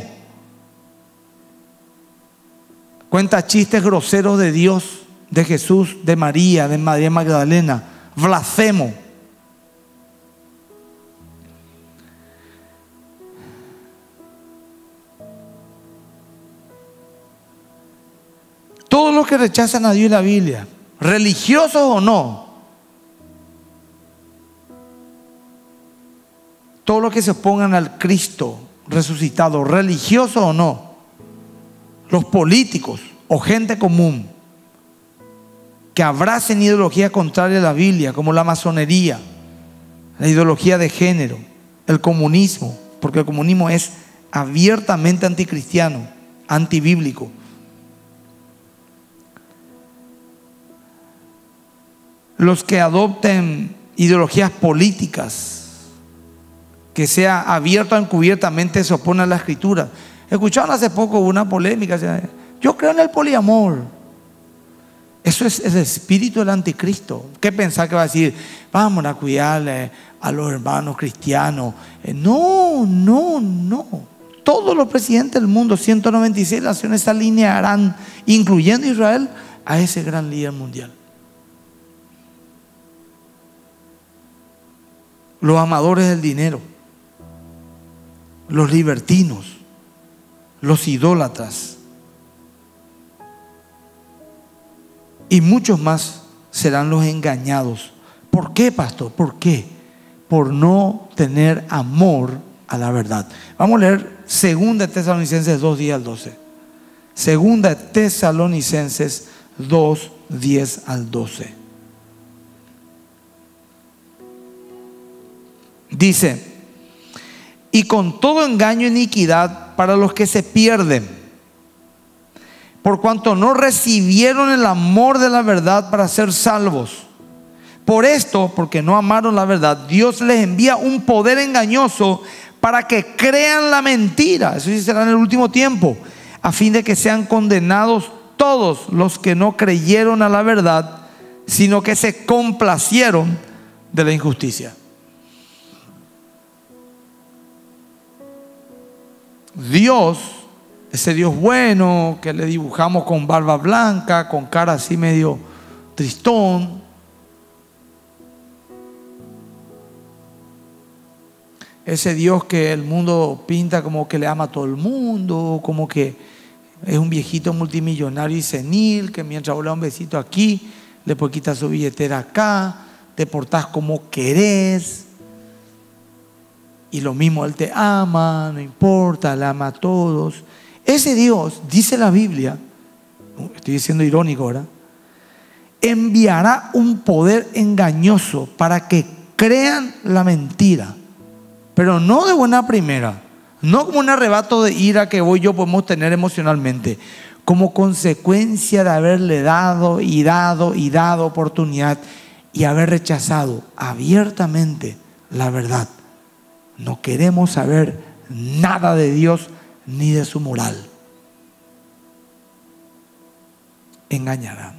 cuenta chistes groseros de Dios, de Jesús, de María Magdalena, blasfemo. Todos los que rechazan a Dios y la Biblia, religiosos o no, todos los que se opongan al Cristo resucitado, religiosos o no, los políticos o gente común que abracen ideologías contrarias a la Biblia, como la masonería, la ideología de género, el comunismo, porque el comunismo es abiertamente anticristiano, antibíblico. Los que adopten ideologías políticas, que sea abierto o encubiertamente se oponen a la Escritura. Escucharon hace poco una polémica, yo creo en el poliamor. Eso es el espíritu del anticristo. ¿Qué pensar que va a decir? Vamos a cuidarle a los hermanos cristianos. No. Todos los presidentes del mundo, 196 naciones, se alinearán, incluyendo Israel, a ese gran líder mundial. Los amadores del dinero, los libertinos, los idólatras y muchos más serán los engañados. ¿Por qué, pastor? ¿Por qué? Por no tener amor a la verdad. Vamos a leer 2 Tesalonicenses 2, 10 al 12. 2 Tesalonicenses 2, 10 al 12. Dice: y con todo engaño e iniquidad para los que se pierden, por cuanto no recibieron el amor de la verdad para ser salvos. Por esto, porque no amaron la verdad, Dios les envía un poder engañoso para que crean la mentira. Eso sí será en el último tiempo, a fin de que sean condenados todos los que no creyeron a la verdad, sino que se complacieron de la injusticia. Dios, ese Dios bueno que le dibujamos con barba blanca, con cara así medio tristón, ese Dios que el mundo pinta como que le ama a todo el mundo, como que es un viejito multimillonario y senil, que mientras le da un besito aquí, le puedes quitar su billetera acá, te portás como querés. Y lo mismo, Él te ama, no importa, le ama a todos. Ese Dios, dice la Biblia, estoy diciendo irónico ahora, enviará un poder engañoso para que crean la mentira, pero no de buena primera, no como un arrebato de ira que vos y yo podemos tener emocionalmente, como consecuencia de haberle dado y dado y dado oportunidad y haber rechazado abiertamente la verdad. No queremos saber nada de Dios ni de su moral. Engañarán.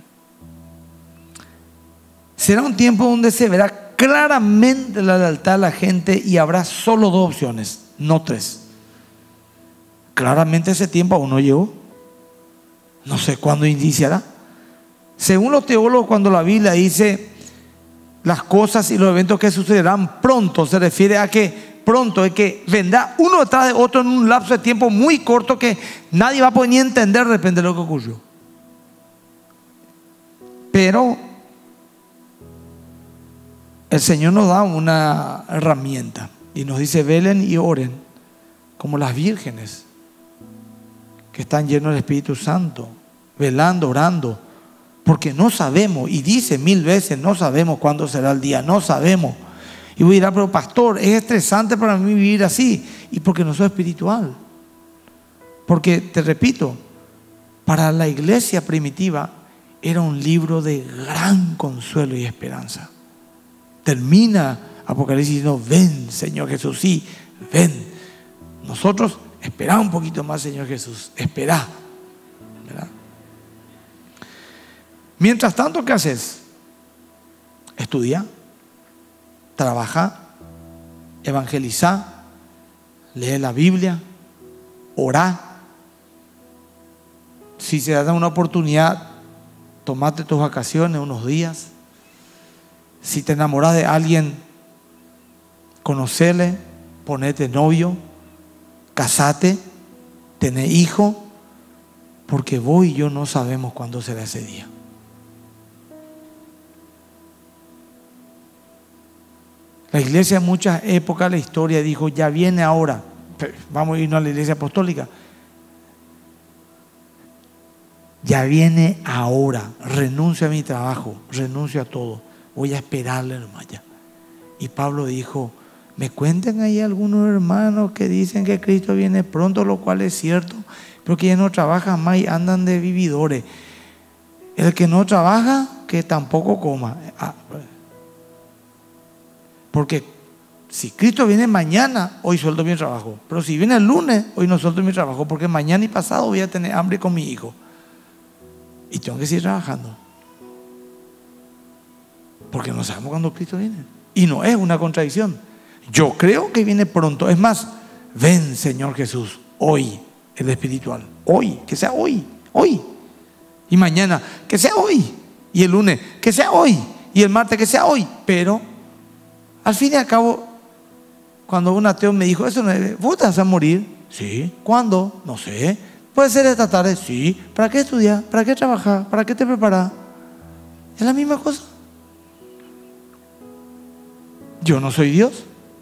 Será un tiempo donde se verá claramente la lealtad de la gente y habrá solo dos opciones, no tres. Claramente ese tiempo aún no llegó. No sé cuándo iniciará. Según los teólogos, cuando la Biblia dice las cosas y los eventos que sucederán pronto, se refiere a que pronto es que vendrá uno detrás de otro en un lapso de tiempo muy corto que nadie va a poder ni entender de repente lo que ocurrió. Pero el Señor nos da una herramienta y nos dice: velen y oren como las vírgenes que están llenos del Espíritu Santo, velando, orando, porque no sabemos, y dice 1000 veces, no sabemos cuándo será el día, no sabemos. Y voy a decir: pero pastor, es estresante para mí vivir así. Y porque no soy espiritual. Porque, te repito, para la iglesia primitiva era un libro de gran consuelo y esperanza. Termina Apocalipsis diciendo: ven, Señor Jesús, sí, ven. Nosotros esperá un poquito más, Señor Jesús, esperá. ¿Verdad? Mientras tanto, ¿qué haces? Estudia, trabaja, evangeliza, lee la Biblia, orá. Si se da una oportunidad, tomate tus vacaciones unos días. Si te enamoras de alguien, conocele, ponete novio, casate, tené hijo, porque vos y yo no sabemos cuándo será ese día. La iglesia en muchas épocas de la historia dijo: ya viene ahora. Vamos a irnos a la iglesia apostólica. Ya viene ahora. Renuncio a mi trabajo, renuncio a todo. Voy a esperarle nomás ya. Y Pablo dijo: me cuentan ahí algunos hermanos que dicen que Cristo viene pronto, lo cual es cierto, pero que ya no trabajan más y andan de vividores. El que no trabaja, que tampoco coma. Porque si Cristo viene mañana, hoy suelto mi trabajo. Pero si viene el lunes, hoy no suelto mi trabajo, porque mañana y pasado voy a tener hambre con mi hijo. Y tengo que seguir trabajando. Porque no sabemos cuándo Cristo viene. Y no es una contradicción. Yo creo que viene pronto. Es más, ven, Señor Jesús, hoy, el espiritual. Hoy, que sea hoy, hoy. Y mañana, que sea hoy. Y el lunes, que sea hoy. Y el martes, que sea hoy. Pero, al fin y al cabo, cuando un ateo me dijo: eso no es, ¿vos te vas a morir? Sí. ¿Cuándo? No sé. ¿Puede ser esta tarde? Sí. ¿Para qué estudiar? ¿Para qué trabajar? ¿Para qué te preparas? Es la misma cosa. Yo no soy Dios.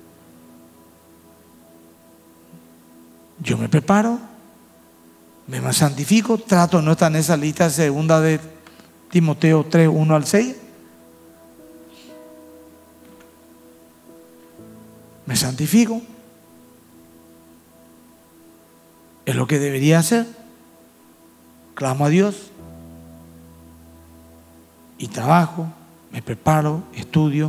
Yo me preparo, me santifico, trato de no estar en esa lista segunda de Timoteo 3, 1 al 6. Me santifico. Es lo que debería hacer. Clamo a Dios y trabajo, me preparo, estudio,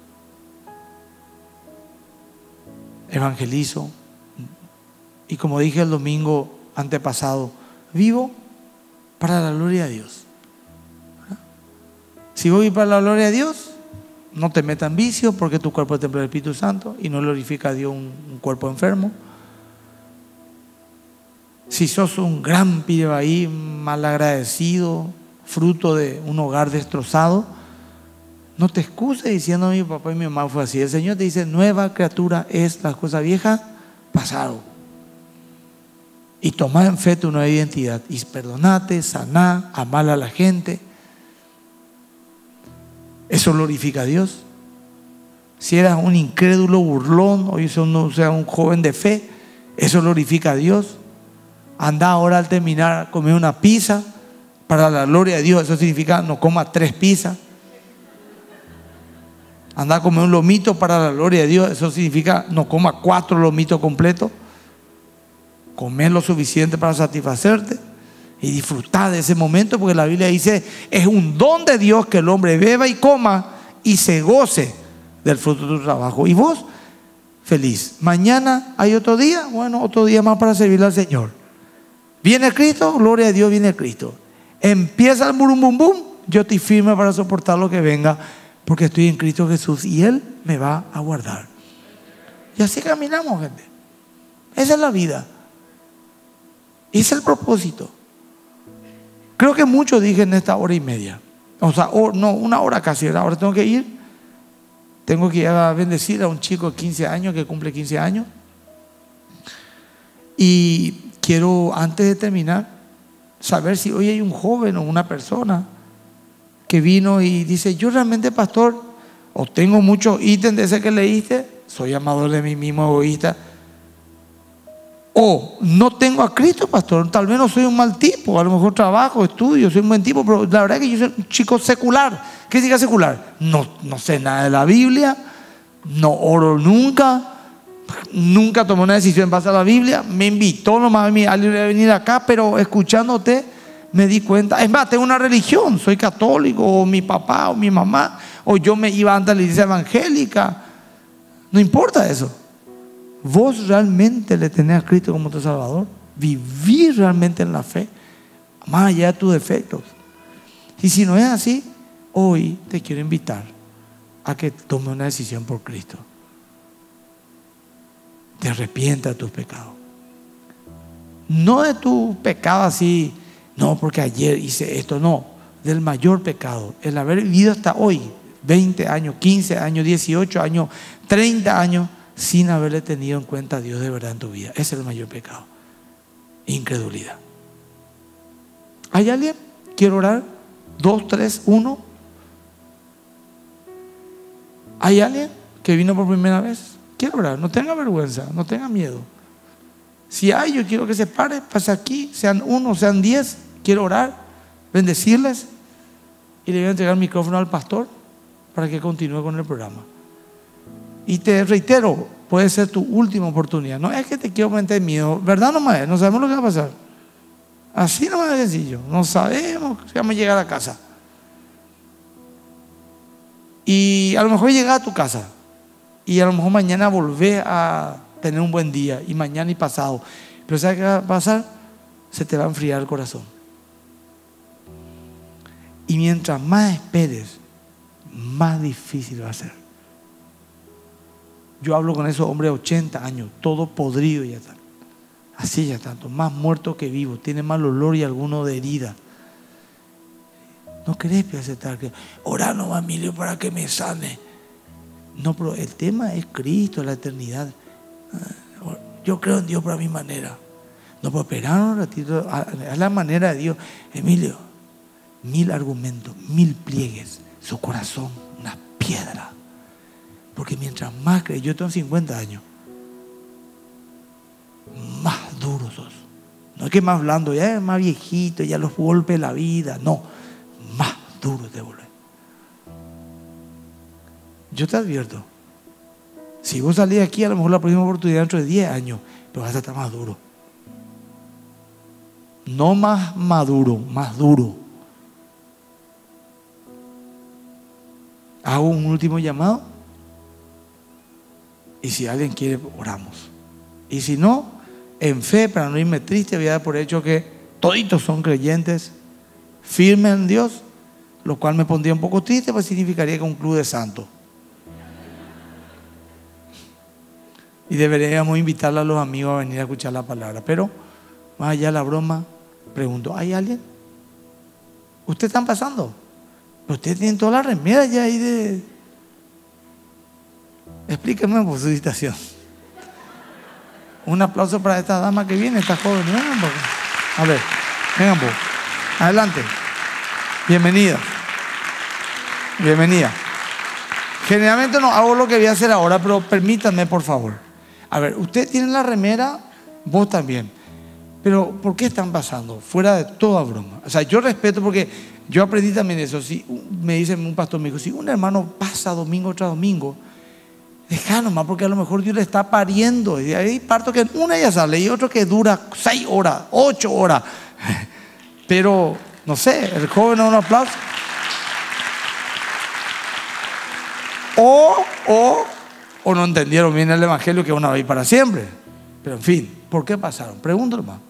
evangelizo. Y como dije el domingo antepasado, vivo para la gloria de Dios. Si voy para la gloria de Dios, no te metas en vicio, porque tu cuerpo es el templo del Espíritu Santo y no glorifica a Dios un cuerpo enfermo. Si sos un gran piraí malagradecido, fruto de un hogar destrozado, no te excuses diciendo: mi papá y mi mamá fue así. El Señor te dice: nueva criatura es, las cosas viejas pasaron. Y tomá en fe tu nueva identidad. Y perdonate, saná, amar a la gente. eso glorifica a Dios. Si eras un incrédulo burlón, hoy sea un joven de fe, eso glorifica a Dios. Anda ahora al terminar a comer una pizza para la gloria de Dios, eso significa no coma 3 pizzas. Anda a comer un lomito para la gloria de Dios, eso significa no coma 4 lomitos completos. Comer lo suficiente para satisfacerte y disfrutar de ese momento, porque la Biblia dice, es un don de Dios que el hombre beba y coma y se goce del fruto de tu trabajo. Y vos, feliz. Mañana hay otro día, bueno, otro día más para servirle al Señor. Viene Cristo, gloria a Dios, viene Cristo. Empieza el burum bum bum, yo estoy firme para soportar lo que venga, porque estoy en Cristo Jesús y Él me va a guardar. Y así caminamos, gente. Esa es la vida. Ese es el propósito. Creo que mucho dije en esta hora y media. O sea, no, una hora casi. Ahora tengo que ir. Tengo que ir a bendecir a un chico de 15 años que cumple 15 años. Y quiero, antes de terminar, saber si hoy hay un joven o una persona que vino y dice, yo realmente, pastor, o tengo muchos ítems de ese que leíste, soy amador de mí mismo, egoísta, o no tengo a Cristo, pastor, tal vez no soy un mal tipo, a lo mejor trabajo, estudio, soy un buen tipo, pero la verdad es que yo soy un chico secular. ¿Qué significa secular? No sé nada de la Biblia, no oro nunca tomé una decisión en base a la Biblia, me invitó nomás a venir acá, pero escuchándote me di cuenta, es más, tengo una religión, soy católico, o mi papá o mi mamá, o yo me iba antes a la iglesia evangélica, no importa eso. Vos realmente le tenés a Cristo como tu Salvador, vivir realmente en la fe, más allá de tus defectos. Y si no es así, hoy te quiero invitar a que tomes una decisión por Cristo. Te arrepientas de tus pecados. No de tu pecado así, no, porque ayer hice esto, no. Del mayor pecado, el haber vivido hasta hoy, 20 años, 15 años, 18 años, 30 años, sin haberle tenido en cuenta a Dios de verdad en tu vida. Ese es el mayor pecado. Incredulidad. ¿Hay alguien? ¿Quiere orar? 2, 3, 1. ¿Hay alguien que vino por primera vez? Quiero orar. No tenga vergüenza, no tenga miedo. Si hay, yo quiero que se pare, pase aquí, sean 1, sean 10. Quiero orar, bendecirles y le voy a entregar el micrófono al pastor para que continúe con el programa. Y te reitero, puede ser tu última oportunidad. No es que te quiero meter miedo, ¿verdad? No sabemos lo que va a pasar. Así nomás es sencillo. No sabemos si vamos a llegar a casa. Y a lo mejor llegas a tu casa y a lo mejor mañana volvés a tener un buen día, y mañana y pasado. Pero ¿sabes qué va a pasar? Se te va a enfriar el corazón. Y mientras más esperes, más difícil va a ser. Yo hablo con esos hombres de 80 años, todos podridos ya están. Así ya tanto, más muertos que vivos, tienen mal olor y alguno de herida. No querés aceptar que orar no va, Emilio, para que me sane. No, pero el tema es Cristo, la eternidad. Yo creo en Dios para mi manera. No, pero esperar un ratito, a la manera de Dios. Emilio, 1000 argumentos, 1000 pliegues, su corazón, una piedra. Porque mientras más crees, yo tengo 50 años, más duro sos. No es que más blando, ya es más viejito, ya los golpes de la vida. No, más duro te vuelve. Yo te advierto, si vos salís de aquí, a lo mejor la próxima oportunidad dentro de 10 años, pero vas a estar más duro. No más maduro, más duro. Hago un último llamado. Y si alguien quiere, oramos. Y si no, en fe, para no irme triste, voy a dar por hecho que toditos son creyentes, firmes en Dios, lo cual me pondría un poco triste, pues significaría que un club de santos. Y deberíamos invitarle a los amigos a venir a escuchar la palabra. Pero, más allá de la broma, pregunto, ¿hay alguien? ¿Ustedes están pasando? Ustedes tienen toda la remera ya ahí de... Explíquenme por su situación. Un aplauso para esta dama que viene, esta joven. Vengan, a ver, vengan, adelante. Bienvenida. Bienvenida. Generalmente no hago lo que voy a hacer ahora, pero permítanme, por favor. A ver, usted tiene la remera, vos también. Pero, ¿por qué están pasando? Fuera de toda broma. O sea, yo respeto porque yo aprendí también eso. Si me dice un pastor, me dijo, si un hermano pasa domingo tras domingo, deja nomás, porque a lo mejor Dios le está pariendo. Y hay parto que una ya sale y otro que dura 6 horas, 8 horas. Pero, no sé, el joven da un aplauso. O no entendieron bien el evangelio, que es una vez para siempre. Pero en fin, ¿por qué pasaron? Pregúntalo más.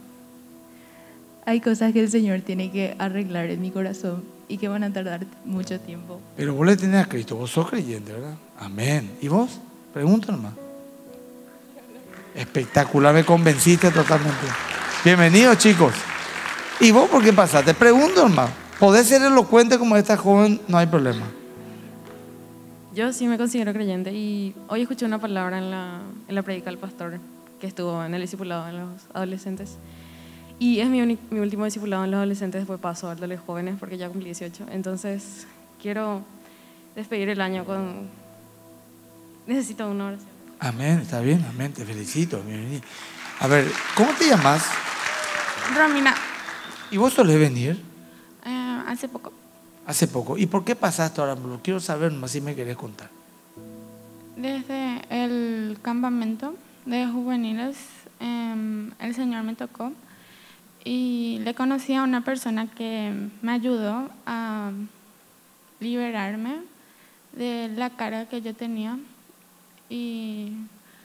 Hay cosas que el Señor tiene que arreglar en mi corazón y que van a tardar mucho tiempo. Pero vos le tenés a Cristo, vos sos creyente, ¿verdad? Amén. ¿Y vos? Pregúntalo más. Espectacular, me convenciste totalmente. Bienvenidos, chicos. ¿Y vos por qué pasaste? Pregúntalo más. Podés ser elocuente como esta joven, no hay problema. Yo sí me considero creyente y hoy escuché una palabra en la predica del pastor que estuvo en el discipulado en los adolescentes. Y es mi último discipulado en los adolescentes, después paso al de los jóvenes porque ya cumplí 18. Entonces quiero despedir el año con... Necesito una oración. Amén, está bien, amén, te felicito. Bienvenido. A ver, ¿cómo te llamas? Romina, ¿Y vos solés venir? hace poco. Hace poco. ¿Y por qué pasaste ahora? Lo quiero saber más si me querés contar. Desde el campamento de juveniles, el Señor me tocó y le conocí a una persona que me ayudó a liberarme de la carga que yo tenía. Y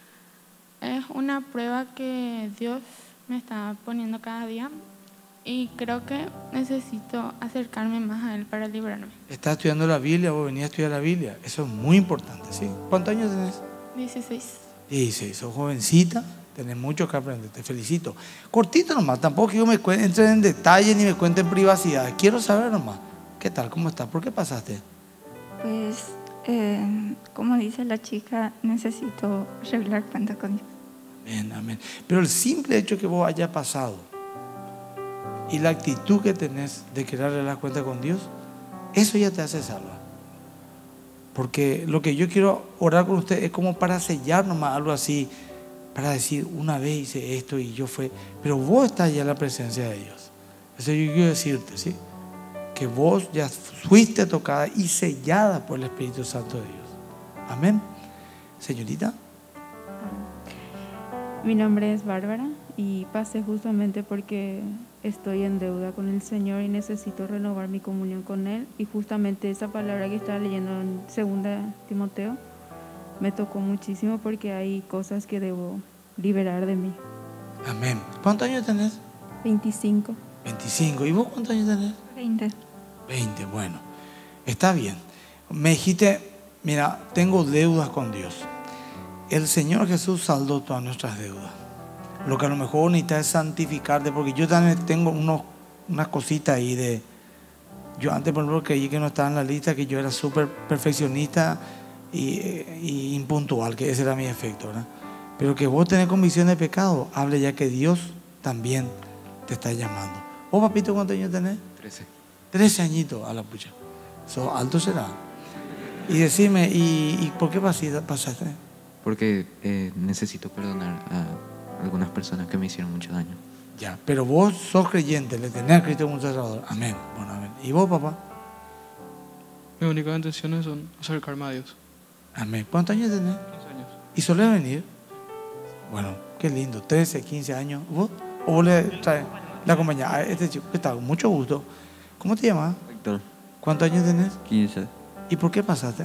es una prueba que Dios me está poniendo cada día. Y creo que necesito acercarme más a Él para librarme. ¿Estás estudiando la Biblia? ¿Vos venís a estudiar la Biblia? Eso es muy importante, ¿sí? ¿Cuántos años tenés? 16. 16, sos jovencita, tenés mucho que aprender, te felicito. Cortito nomás, tampoco que yo me entre en detalle ni me cuente en privacidad. Quiero saber nomás, ¿qué tal? ¿Cómo estás? ¿Por qué pasaste? Pues, como dice la chica, necesito arreglar cuentas con Dios. Amén, amén. Pero el simple hecho que vos hayas pasado y la actitud que tenés de querer arreglar cuentas con Dios, eso ya te hace salva. Porque lo que yo quiero orar con usted es como para sellar nomás algo así, para decir, una vez hice esto y yo fue, pero vos estás ya en la presencia de Dios. Eso yo quiero decirte, ¿sí? Que vos ya fuiste tocada y sellada por el Espíritu Santo de Dios. Amén. Señorita. Mi nombre es Bárbara y pasé justamente porque estoy en deuda con el Señor y necesito renovar mi comunión con Él. Y justamente esa palabra que estaba leyendo en 2 Timoteo me tocó muchísimo porque hay cosas que debo liberar de mí. Amén. ¿Cuántos años tenés? 25. 25. ¿Y vos cuántos años tenés? 20. 20, bueno. Está bien. Me dijiste, mira, tengo deudas con Dios. El Señor Jesús saldó todas nuestras deudas. Lo que a lo mejor necesitas es santificarte, porque yo también tengo unas cositas ahí de... Yo antes, por ejemplo, creí que no estaba en la lista, que yo era súper perfeccionista y impuntual, que ese era mi efecto, ¿verdad? Pero que vos tenés convicción de pecado, hable ya que Dios también te está llamando. ¿Vos, papito, cuántos años tenés? 13. 13 añitos, a la pucha. Eso alto será. Y decime, ¿y por qué pasaste? Porque necesito perdonar a algunas personas que me hicieron mucho daño. Ya, pero vos sos creyente, le tenés a Cristo como un Salvador. Amén. Bueno, amén. ¿Y vos, papá? Mis únicas intenciones son acercarme a Dios. Amén. ¿Cuántos años tenés? 15 años. ¿Y solés venir? Bueno, qué lindo. 13, 15 años. ¿Vos? ¿O vos le traes la compañía a este chico que está con mucho gusto? ¿Cómo te llamas? Víctor, ¿Cuántos años tenés? 15. ¿Y por qué pasaste?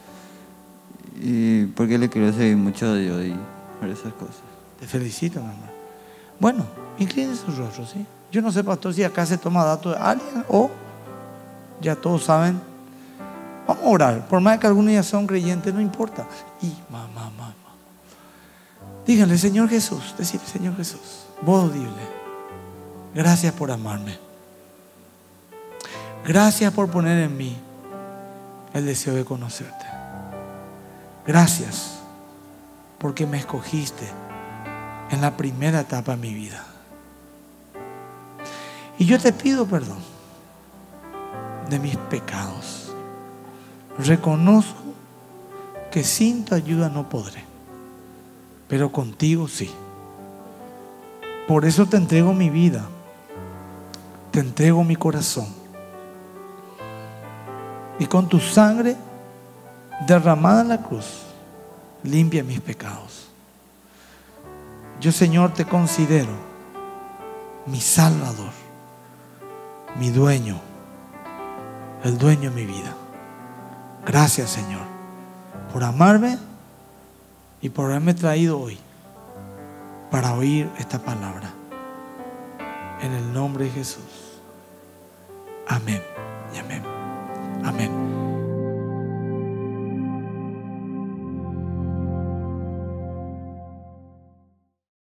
Y porque le quiero seguir mucho a Dios y por esas cosas. Te felicito, mamá. Bueno, incline su rostro, ¿sí? Yo no sé, pastor, si acá se toma datos de alguien o ya todos saben. Vamos a orar. Por más que algunos ya son creyentes, no importa. Y mamá. Díganle, Señor Jesús, decirle, Señor Jesús, vos dile, gracias por amarme. Gracias por poner en mí el deseo de conocerte. Gracias porque me escogiste en la primera etapa de mi vida. Y yo te pido perdón de mis pecados. Reconozco que sin tu ayuda no podré, pero contigo sí. Por eso te entrego mi vida, te entrego mi corazón. Y con tu sangre derramada en la cruz, limpia mis pecados. Yo, Señor, te considero mi Salvador, mi dueño, el dueño de mi vida. Gracias, Señor, por amarme y por haberme traído hoy para oír esta palabra. En el nombre de Jesús. Amén y amén. Amén.